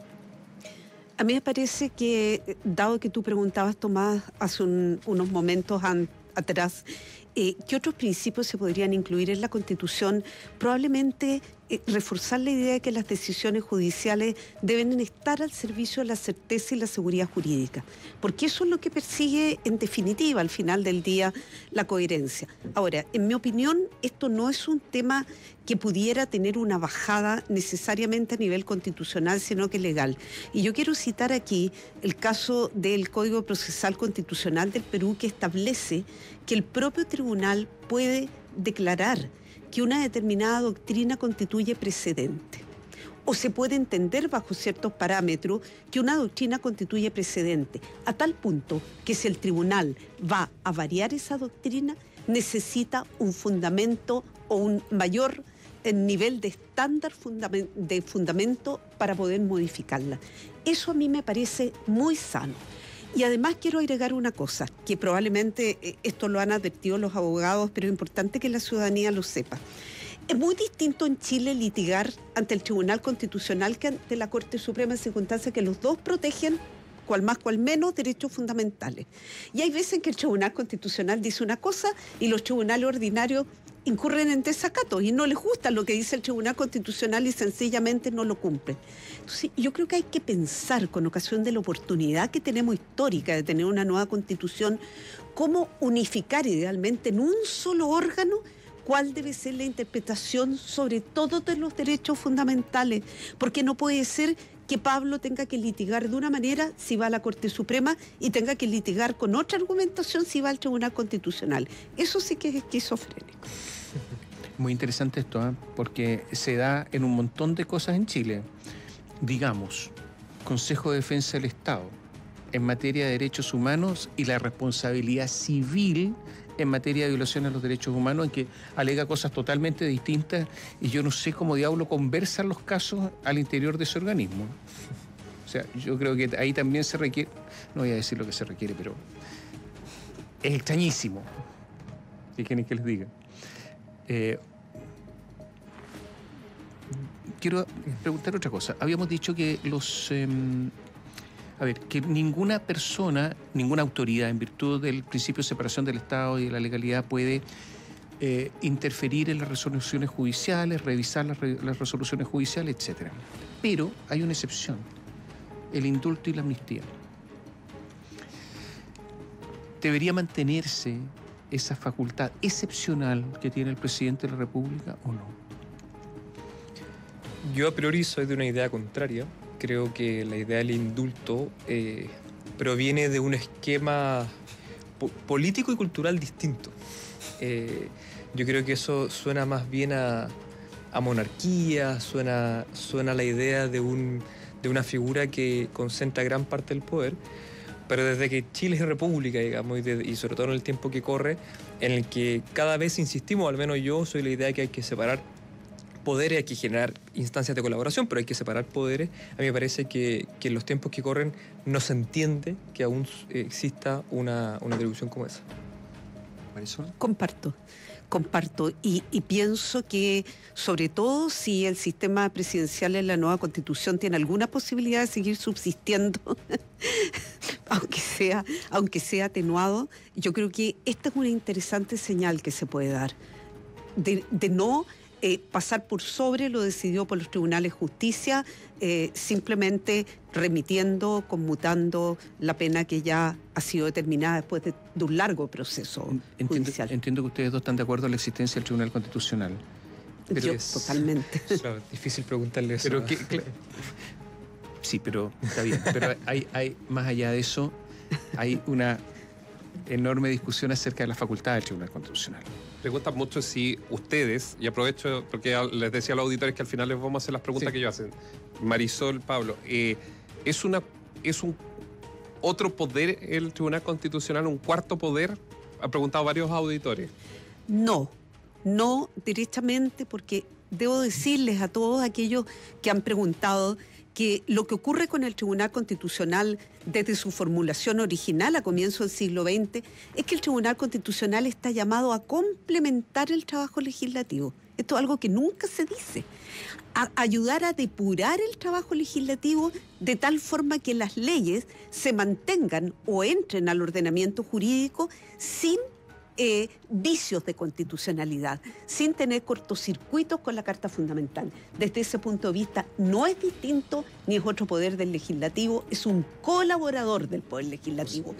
A mí me parece que, dado que tú preguntabas, Tomás, hace unos momentos atrás, ¿qué otros principios se podrían incluir en la Constitución? Probablemente reforzar la idea de que las decisiones judiciales deben estar al servicio de la certeza y la seguridad jurídica, porque eso es lo que persigue, en definitiva, al final del día, la coherencia. Ahora, en mi opinión, esto no es un tema que pudiera tener una bajada necesariamente a nivel constitucional, sino que legal. Y yo quiero citar aquí el caso del Código Procesal Constitucional del Perú, que establece que el propio tribunal puede declarar que una determinada doctrina constituye precedente. O se puede entender bajo ciertos parámetros que una doctrina constituye precedente, a tal punto que si el tribunal va a variar esa doctrina, necesita un fundamento o un mayor nivel de estándar de fundamento para poder modificarla. Eso a mí me parece muy sano. Y además quiero agregar una cosa, que probablemente esto lo han advertido los abogados, pero es importante que la ciudadanía lo sepa. Es muy distinto en Chile litigar ante el Tribunal Constitucional que ante la Corte Suprema, en circunstancias que los dos protegen, cual más, cual menos, derechos fundamentales. Y hay veces en que el Tribunal Constitucional dice una cosa y los tribunales ordinarios incurren en desacato y no les gusta lo que dice el Tribunal Constitucional y sencillamente no lo cumplen. Entonces, yo creo que hay que pensar, con ocasión de la oportunidad que tenemos histórica de tener una nueva Constitución, cómo unificar idealmente en un solo órgano cuál debe ser la interpretación sobre todos de los derechos fundamentales, porque no puede ser que Pablo tenga que litigar de una manera si va a la Corte Suprema y tenga que litigar con otra argumentación si va al Tribunal Constitucional. Eso sí que es esquizofrénico. Muy interesante esto, porque se da en un montón de cosas en Chile. Digamos, Consejo de Defensa del Estado en materia de derechos humanos y la responsabilidad civil en materia de violación a los derechos humanos, en que alega cosas totalmente distintas y yo no sé cómo diablo conversan los casos al interior de ese organismo. O sea, yo creo que ahí también se requiere, no voy a decir lo que se requiere, pero es extrañísimo. ¿Qué quieren que les diga? Quiero preguntar otra cosa. Habíamos dicho que que ninguna persona, ninguna autoridad, en virtud del principio de separación del Estado y de la legalidad, puede interferir en las resoluciones judiciales, revisar las resoluciones judiciales, etc. Pero hay una excepción, el indulto y la amnistía. ¿Debería mantenerse esa facultad excepcional que tiene el presidente de la República o no? Yo a priori soy de una idea contraria. Creo que la idea del indulto proviene de un esquema político y cultural distinto. Yo creo que eso suena más bien a monarquía, suena a la idea de una figura que concentra gran parte del poder, pero desde que Chile es república, digamos, y sobre todo en el tiempo que corre, en el que cada vez insistimos, al menos yo soy la idea de que hay que separar poderes, hay que generar instancias de colaboración, pero hay que separar poderes. A mí me parece que en los tiempos que corren no se entiende que aún exista una atribución como esa. ¿Marisol? Comparto. Y pienso que, sobre todo si el sistema presidencial en la nueva Constitución tiene alguna posibilidad de seguir subsistiendo, aunque sea atenuado, yo creo que esta es una interesante señal que se puede dar de no pasar por sobre lo decidido por los tribunales de justicia, simplemente remitiendo, conmutando la pena que ya ha sido determinada después de un largo proceso judicial. Entiendo que ustedes dos están de acuerdo en la existencia del Tribunal Constitucional. Pero yo totalmente. Claro, difícil preguntarle eso. Pero sí, pero está bien. Pero hay más allá de eso, hay una enorme discusión acerca de la facultad del Tribunal Constitucional. Preguntan mucho si ustedes, y aprovecho porque ya les decía a los auditores que al final les vamos a hacer las preguntas que ellos hacen. Marisol, Pablo, ¿es un otro poder el Tribunal Constitucional, un cuarto poder? Han preguntado varios auditores. No directamente, porque debo decirles a todos aquellos que han preguntado que lo que ocurre con el Tribunal Constitucional desde su formulación original a comienzos del siglo XX es que el Tribunal Constitucional está llamado a complementar el trabajo legislativo. Esto es algo que nunca se dice. A ayudar a depurar el trabajo legislativo de tal forma que las leyes se mantengan o entren al ordenamiento jurídico sin vicios de constitucionalidad, sin tener cortocircuitos con la Carta Fundamental. Desde ese punto de vista no es distinto ni es otro poder del legislativo, es un colaborador del poder legislativo,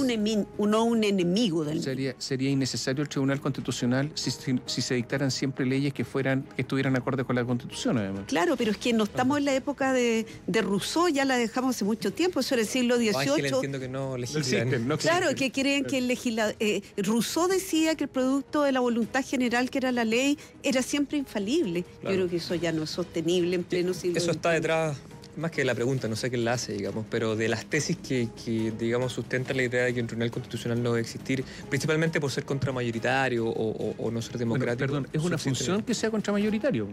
no un enemigo del mismo. ¿Sería innecesario el Tribunal Constitucional si se dictaran siempre leyes que estuvieran acordes con la Constitución, además? Claro, pero es que no estamos en la época de Rousseau, ya la dejamos hace mucho tiempo, eso era el siglo XVIII. Entiendo que no legislan. Claro, que creen que Rousseau decía que el producto de la voluntad general, que era la ley, era siempre infalible. Claro. Yo creo que eso ya no es sostenible en pleno siglo XXI. Eso está detrás, más que la pregunta, no sé quién la hace, digamos, pero de las tesis que digamos, sustentan la idea de que un tribunal constitucional no debe existir, principalmente por ser contramayoritario o no ser democrático. Bueno, perdón, ¿es una función que sea contramayoritario?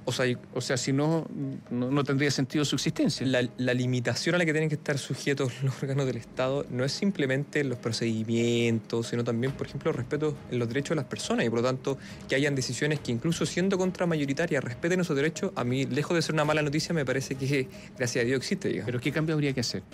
O sea, si no tendría sentido su existencia. La limitación a la que tienen que estar sujetos los órganos del Estado no es simplemente los procedimientos, sino también, por ejemplo, el respeto en los derechos de las personas y, por lo tanto, que hayan decisiones que incluso siendo contramayoritarias respeten esos derechos, a mí, lejos de ser una mala noticia, me parece que, gracias a Dios, existe. Digamos. ¿Pero qué cambio habría que hacer?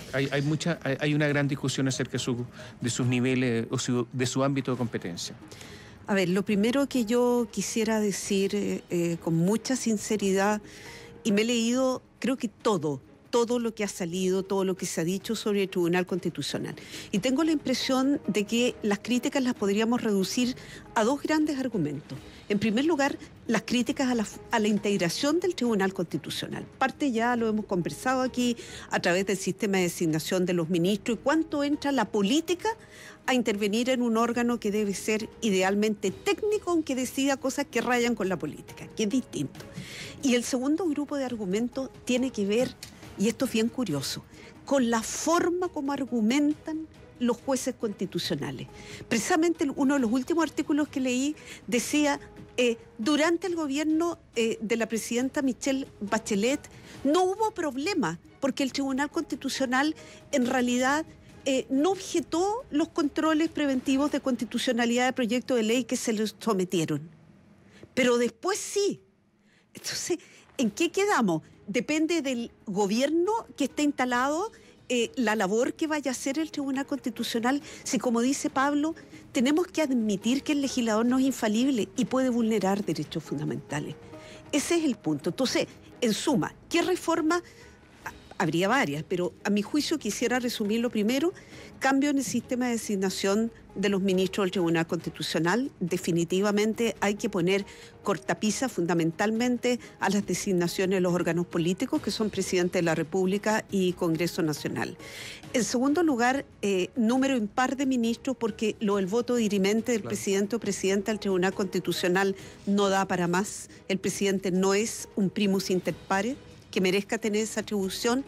Hay una gran discusión acerca de sus niveles o de su ámbito de competencia. A ver, lo primero que yo quisiera decir con mucha sinceridad, y me he leído, creo que todo lo que ha salido, todo lo que se ha dicho sobre el Tribunal Constitucional. Y tengo la impresión de que las críticas las podríamos reducir a dos grandes argumentos. En primer lugar, las críticas a la integración del Tribunal Constitucional. Parte ya lo hemos conversado aquí a través del sistema de designación de los ministros y cuánto entra la política a intervenir en un órgano que debe ser idealmente técnico, aunque decida cosas que rayan con la política, que es distinto. Y el segundo grupo de argumentos tiene que ver, y esto es bien curioso, con la forma como argumentan los jueces constitucionales. Precisamente uno de los últimos artículos que leí decía, durante el gobierno de la presidenta Michelle Bachelet no hubo problema, porque el Tribunal Constitucional en realidad no objetó los controles preventivos de constitucionalidad de proyectos de ley que se les sometieron. Pero después sí. Entonces, ¿en qué quedamos? Depende del gobierno que esté instalado, la labor que vaya a hacer el Tribunal Constitucional. Si, como dice Pablo, tenemos que admitir que el legislador no es infalible y puede vulnerar derechos fundamentales. Ese es el punto. Entonces, en suma, ¿qué reforma? Habría varias, pero a mi juicio quisiera resumirlo primero. Cambio en el sistema de designación de los ministros del Tribunal Constitucional. Definitivamente hay que poner cortapisa fundamentalmente a las designaciones de los órganos políticos, que son presidente de la República y Congreso Nacional. En segundo lugar, número impar de ministros, porque el voto dirimente del presidente o presidenta del Tribunal Constitucional no da para más. El presidente no es un primus inter pares que merezca tener esa atribución.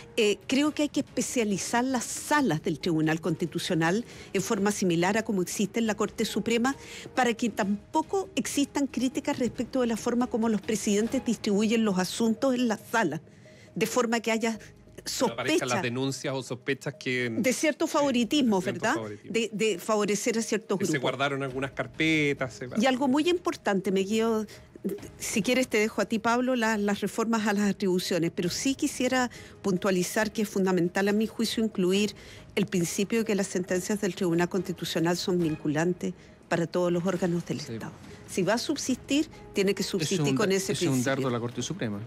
Creo que hay que especializar las salas del Tribunal Constitucional en forma similar a como existe en la Corte Suprema, para que tampoco existan críticas respecto de la forma como los presidentes distribuyen los asuntos en las salas, de forma que haya sospecha, las denuncias o sospechas que de cierto favoritismo, ¿verdad? De favorecer a ciertos grupos. Se guardaron algunas carpetas. Y algo muy importante, me quiero Si quieres te dejo a ti, Pablo, las reformas a las atribuciones, pero sí quisiera puntualizar que es fundamental a mi juicio incluir el principio de que las sentencias del Tribunal Constitucional son vinculantes para todos los órganos del Estado. Si va a subsistir, tiene que subsistir con ese principio. Es un dardo a la Corte Suprema.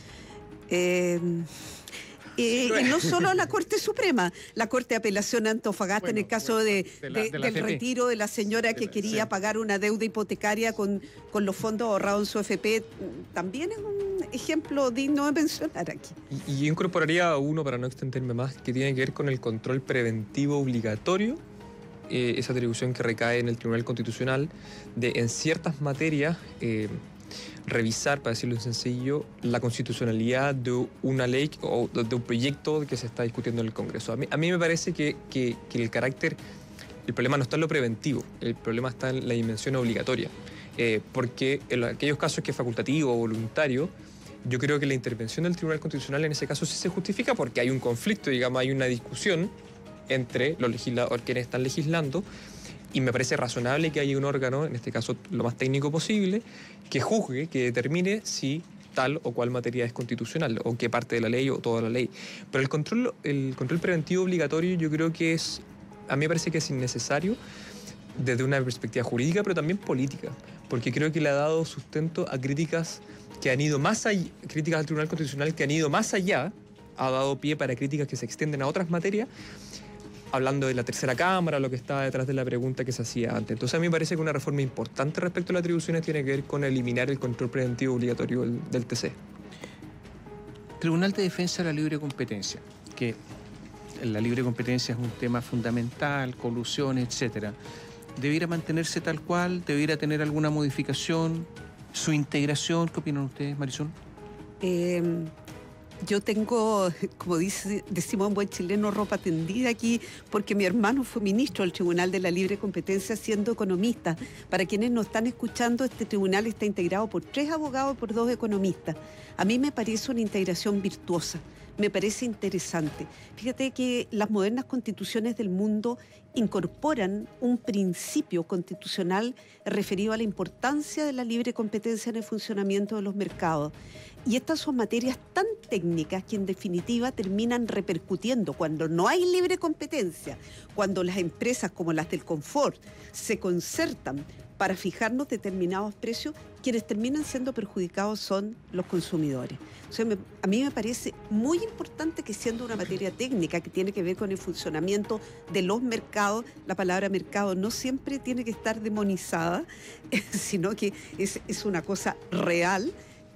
Y no solo a la Corte Suprema, la Corte de Apelación de Antofagasta, en el caso del retiro de la señora que quería pagar una deuda hipotecaria con los fondos ahorrados en su AFP, también es un ejemplo digno de mencionar aquí. Y yo incorporaría uno, para no extenderme más, que tiene que ver con el control preventivo obligatorio, esa atribución que recae en el Tribunal Constitucional, de en ciertas materias revisar, para decirlo en sencillo, la constitucionalidad de una ley o de un proyecto que se está discutiendo en el Congreso. A mí me parece que el problema no está en lo preventivo, el problema está en la dimensión obligatoria, porque en aquellos casos que es facultativo o voluntario, yo creo que la intervención del Tribunal Constitucional en ese caso sí se justifica porque hay un conflicto, digamos, hay una discusión entre los legisladores, quienes están legislando, y me parece razonable que haya un órgano, en este caso lo más técnico posible, que juzgue, que determine si tal o cual materia es constitucional, o qué parte de la ley o toda la ley. Pero el control preventivo obligatorio yo creo que a mí me parece que es innecesario desde una perspectiva jurídica, pero también política, porque creo que le ha dado sustento a críticas que han ido más allá, críticas al Tribunal Constitucional que han ido más allá, ha dado pie para críticas que se extienden a otras materias, hablando de la tercera cámara, lo que está detrás de la pregunta que se hacía antes. Entonces a mí me parece que una reforma importante respecto a las atribuciones tiene que ver con eliminar el control preventivo obligatorio del TC. Tribunal de Defensa de la Libre Competencia, que la libre competencia es un tema fundamental, colusión, etcétera. ¿Debiera mantenerse tal cual? ¿Debiera tener alguna modificación? ¿Su integración? ¿Qué opinan ustedes, Marisol? Yo tengo, como decimos en buen chileno, ropa tendida aquí, porque mi hermano fue ministro del Tribunal de la Libre Competencia siendo economista. Para quienes nos están escuchando, este tribunal está integrado por 3 abogados y por 2 economistas. A mí me parece una integración virtuosa, me parece interesante. Fíjate que las modernas constituciones del mundo incorporan un principio constitucional referido a la importancia de la libre competencia en el funcionamiento de los mercados. Y estas son materias tan técnicas que en definitiva terminan repercutiendo cuando no hay libre competencia, cuando las empresas como las del confort se concertan para fijarnos determinados precios, quienes terminan siendo perjudicados son los consumidores. O sea, a mí me parece muy importante que, siendo una materia técnica que tiene que ver con el funcionamiento de los mercados, la palabra mercado no siempre tiene que estar demonizada, sino que es una cosa real.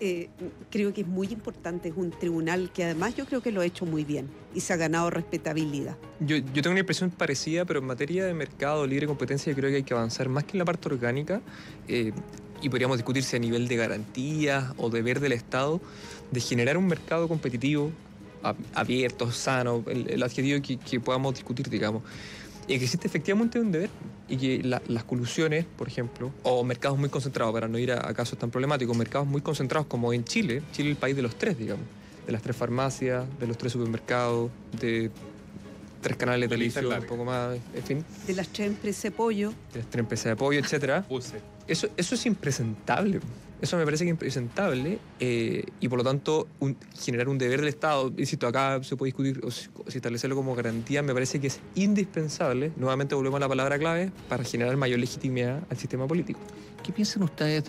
Creo que es muy importante, es un tribunal que además yo creo que lo ha hecho muy bien y se ha ganado respetabilidad. Yo tengo una impresión parecida, pero en materia de mercado, libre competencia, yo creo que hay que avanzar más que en la parte orgánica, y podríamos discutir si a nivel de garantías o deber del Estado, de generar un mercado competitivo, abierto, sano, el adjetivo que podamos discutir, digamos. Y que existe efectivamente un deber, y que las colusiones, por ejemplo, o mercados muy concentrados, para no ir a casos tan problemáticos, mercados muy concentrados como en Chile, el país de los 3, digamos, de las 3 farmacias, de los 3 supermercados, de 3 canales de televisión, un poco más, en fin. De las 3 empresas de pollo. De las 3 empresas de pollo, etcétera. Eso es impresentable. Eso me parece que es impresentable, y por lo tanto generar un deber del Estado, insisto, acá se puede discutir o si establecerlo como garantía, me parece que es indispensable, nuevamente volvemos a la palabra clave, para generar mayor legitimidad al sistema político. ¿Qué piensan ustedes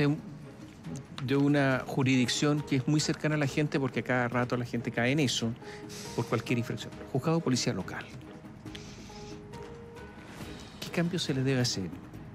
de una jurisdicción que es muy cercana a la gente, porque a cada rato la gente cae en eso, por cualquier infracción? Juzgado de Policía Local. ¿Qué cambio se le debe hacer?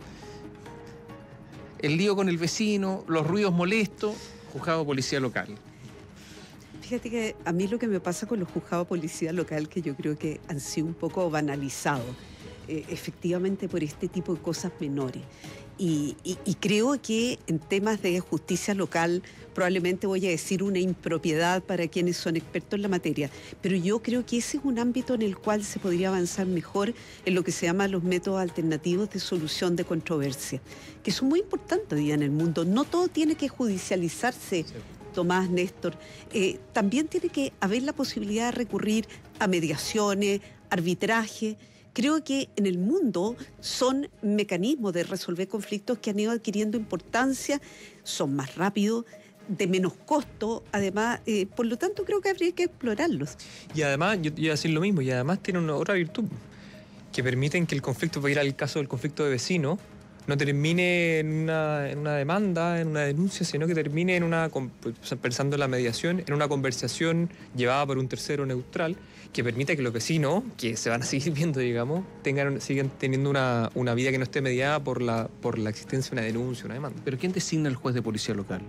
El lío con el vecino, los ruidos molestos, juzgado de Policía Local. Fíjate que a mí lo que me pasa con los juzgados de Policía Local, que yo creo que han sido un poco banalizados, efectivamente por este tipo de cosas menores. Y creo que en temas de justicia local probablemente voy a decir una impropiedad para quienes son expertos en la materia, pero yo creo que ese es un ámbito en el cual se podría avanzar mejor en lo que se llama los métodos alternativos de solución de controversia, que son muy importantes hoy día en el mundo. No todo tiene que judicializarse, sí. Tomás, Néstor. También tiene que haber la posibilidad de recurrir a mediaciones, arbitraje. creo que en el mundo son mecanismos de resolver conflictos que han ido adquiriendo importancia, son más rápidos, de menos costo, además, por lo tanto creo que habría que explorarlos. Y además, yo iba a decir lo mismo, y además tienen una otra virtud, que permiten que el conflicto, para ir al caso del conflicto de vecinos, no termine en una demanda, en una denuncia, sino que termine pensando en la mediación, en una conversación llevada por un tercero neutral, que permita que los vecinos, que se van a seguir viendo, digamos, sigan teniendo una vida que no esté mediada por la existencia de una denuncia, una demanda. ¿Pero quién designa el juez de policía local?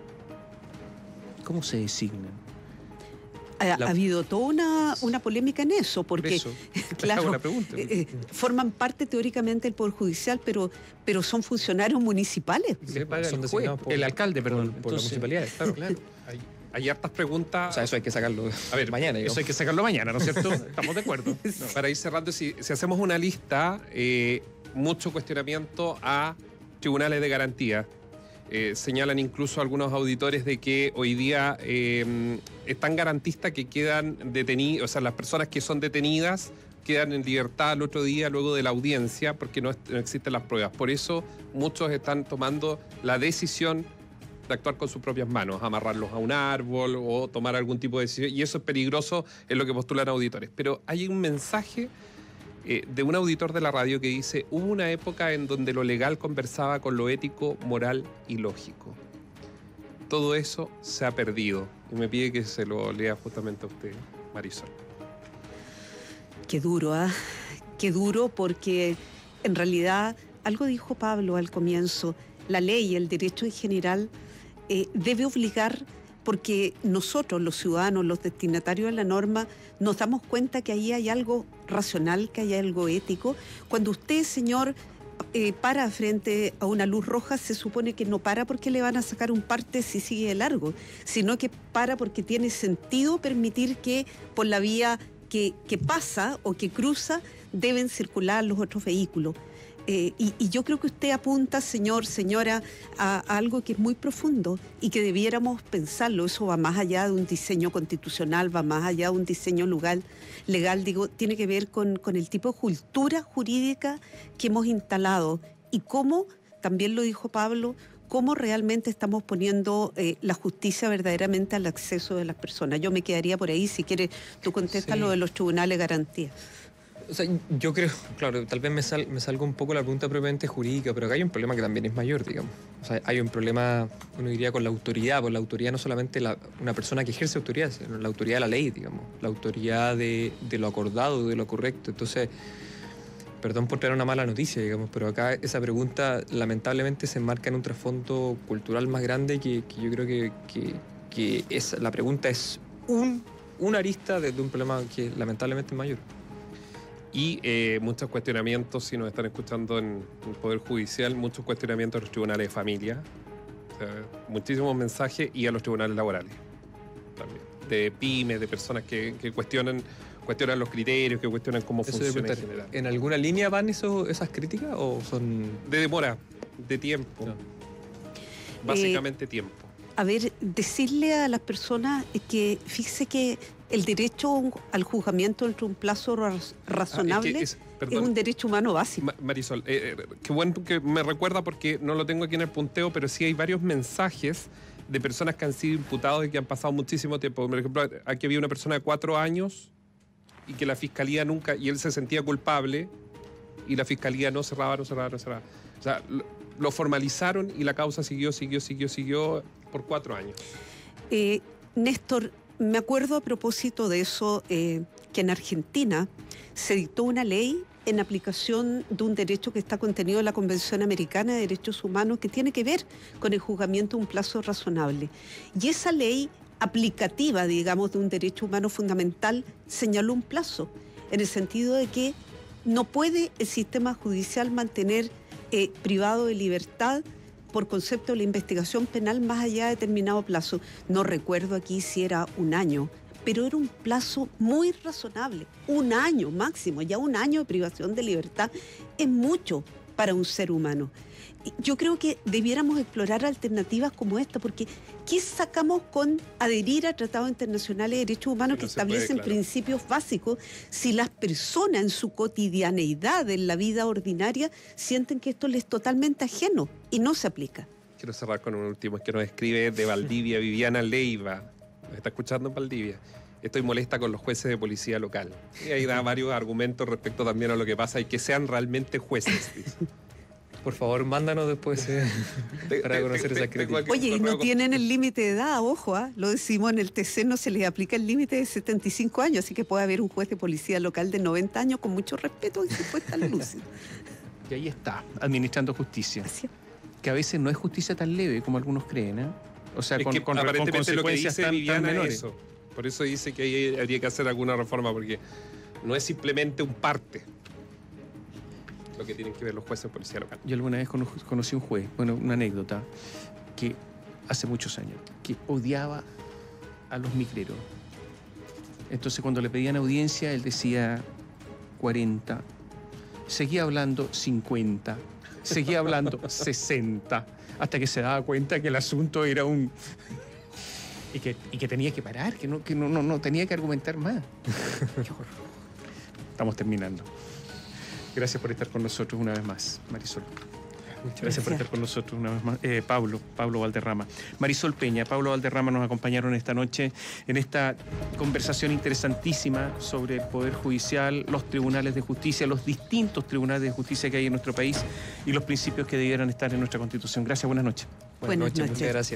¿Cómo se designan? Ha habido toda una polémica en eso, porque claro, forman parte teóricamente del Poder Judicial, pero son funcionarios municipales. Son designados por el alcalde, perdón. Por las municipalidades, claro. Hay hartas preguntas. O sea, eso hay que sacarlo mañana. Eso hay que sacarlo mañana, ¿no es cierto? Estamos de acuerdo. No, para ir cerrando, si hacemos una lista, mucho cuestionamiento a tribunales de garantía. Señalan incluso algunos auditores de que hoy día es tan garantista que quedan detenidos, o sea, las personas que son detenidas quedan en libertad al otro día luego de la audiencia porque no existen las pruebas. Por eso muchos están tomando la decisión de actuar con sus propias manos, amarrarlos a un árbol o tomar algún tipo de decisión, y eso es peligroso, es lo que postulan auditores. Pero hay un mensaje de un auditor de la radio que dice: hubo una época en donde lo legal conversaba con lo ético, moral y lógico. Todo eso se ha perdido. Y me pide que se lo lea justamente a usted, Marisol. Qué duro, ¿ah? Qué duro, porque en realidad, algo dijo Pablo al comienzo, la ley, el derecho en general, debe obligar, porque nosotros, los ciudadanos, los destinatarios de la norma, nos damos cuenta que ahí hay algo racional, que hay algo ético. Cuando usted, señor, para frente a una luz roja, se supone que no para porque le van a sacar un parte si sigue de largo, sino que para porque tiene sentido permitir que por la vía que pasa o que cruza deben circular los otros vehículos. Y yo creo que usted apunta, señor, señora, a algo que es muy profundo y que debiéramos pensarlo. Eso va más allá de un diseño constitucional, va más allá de un diseño legal, digo, tiene que ver con el tipo de cultura jurídica que hemos instalado y cómo, también lo dijo Pablo, cómo realmente estamos poniendo la justicia verdaderamente al acceso de las personas. Yo me quedaría por ahí, si quieres, tú contestas lo de los tribunales de garantía. O sea, yo creo, claro, tal vez me salga un poco la pregunta propiamente jurídica, pero acá hay un problema que también es mayor, digamos. O sea, hay un problema, uno diría, con la autoridad, por la autoridad no solamente una persona que ejerce autoridad, sino la autoridad de la ley, digamos, la autoridad de lo acordado, de lo correcto. Entonces, perdón por traer una mala noticia, digamos, pero acá esa pregunta lamentablemente se enmarca en un trasfondo cultural más grande que yo creo que la pregunta es una arista de un problema que lamentablemente es mayor. Y muchos cuestionamientos, si nos están escuchando en el Poder Judicial, muchos cuestionamientos a los tribunales de familia, o sea, muchísimos mensajes, y a los tribunales laborales también, de pymes, de personas que cuestionan los criterios, que cuestionan cómo funciona en general. ¿En alguna línea van esas críticas o son...? De demora, de tiempo, no. Básicamente tiempo. A ver, decirle a las personas que fíjese que el derecho al juzgamiento entre un plazo razonable es un derecho humano básico. Marisol, qué bueno que me recuerda, porque no lo tengo aquí en el punteo, pero sí hay varios mensajes de personas que han sido imputados y que han pasado muchísimo tiempo. Por ejemplo, aquí había una persona de 4 años y que la fiscalía nunca, y él se sentía culpable y la fiscalía no cerraba. O sea, lo formalizaron y la causa siguió por 4 años. Néstor, me acuerdo a propósito de eso que en Argentina se dictó una ley en aplicación de un derecho que está contenido en la Convención Americana de Derechos Humanos, que tiene que ver con el juzgamiento de un plazo razonable. Y esa ley aplicativa, digamos, de un derecho humano fundamental señaló un plazo, en el sentido de que no puede el sistema judicial mantener privado de libertad por concepto de la investigación penal más allá de determinado plazo. No recuerdo aquí si era 1 año, pero era un plazo muy razonable, 1 año máximo. Ya 1 año de privación de libertad es mucho para un ser humano. Yo creo que debiéramos explorar alternativas como esta, porque ¿qué sacamos con adherir a tratados internacionales de derechos humanos que establecen principios básicos si las personas en su cotidianeidad, en la vida ordinaria, sienten que esto les es totalmente ajeno y no se aplica? Quiero cerrar con un último, es que nos escribe de Valdivia Viviana Leiva. Nos está escuchando en Valdivia. Estoy molesta con los jueces de policía local. Y ahí da varios argumentos respecto también a lo que pasa y que sean realmente jueces. Por favor, mándanos después para conocer esas críticas. Oye, y no tienen el límite de edad, ojo, lo decimos en el TC, no se les aplica el límite de 75 años, así que puede haber un juez de policía local de 90 años con mucho respeto y se puede estar lúcido. Y ahí está, administrando justicia. Así. Que a veces no es justicia tan leve como algunos creen, ¿eh? O sea, es con aparentemente lo que consecuencias dice Viviana tan menores. eso. Por eso dice que ahí habría que hacer alguna reforma, porque no es simplemente un parte lo que tienen que ver los jueces de policía local. Yo alguna vez conocí un juez, bueno, una anécdota, que hace muchos años, que odiaba a los micreros. Entonces cuando le pedían audiencia, él decía 40, seguía hablando 50, seguía hablando 60, hasta que se daba cuenta que el asunto era un... Y que tenía que parar, que no tenía que argumentar más. Qué horror. Estamos terminando. Gracias por estar con nosotros una vez más, Marisol. Muchas gracias por estar con nosotros una vez más. Pablo Valderrama. Marisol Peña, Pablo Valderrama nos acompañaron esta noche en esta conversación interesantísima sobre el Poder Judicial, los tribunales de justicia, los distintos tribunales de justicia que hay en nuestro país y los principios que debieran estar en nuestra Constitución. Gracias, buenas noches. Buenas noches. Muchas gracias.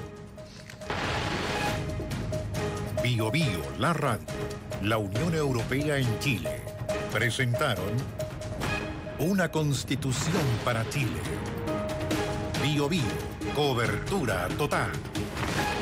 Bio Bio, la radio, la Unión Europea en Chile, presentaron Una Constitución para Chile. Bio Bio, cobertura total.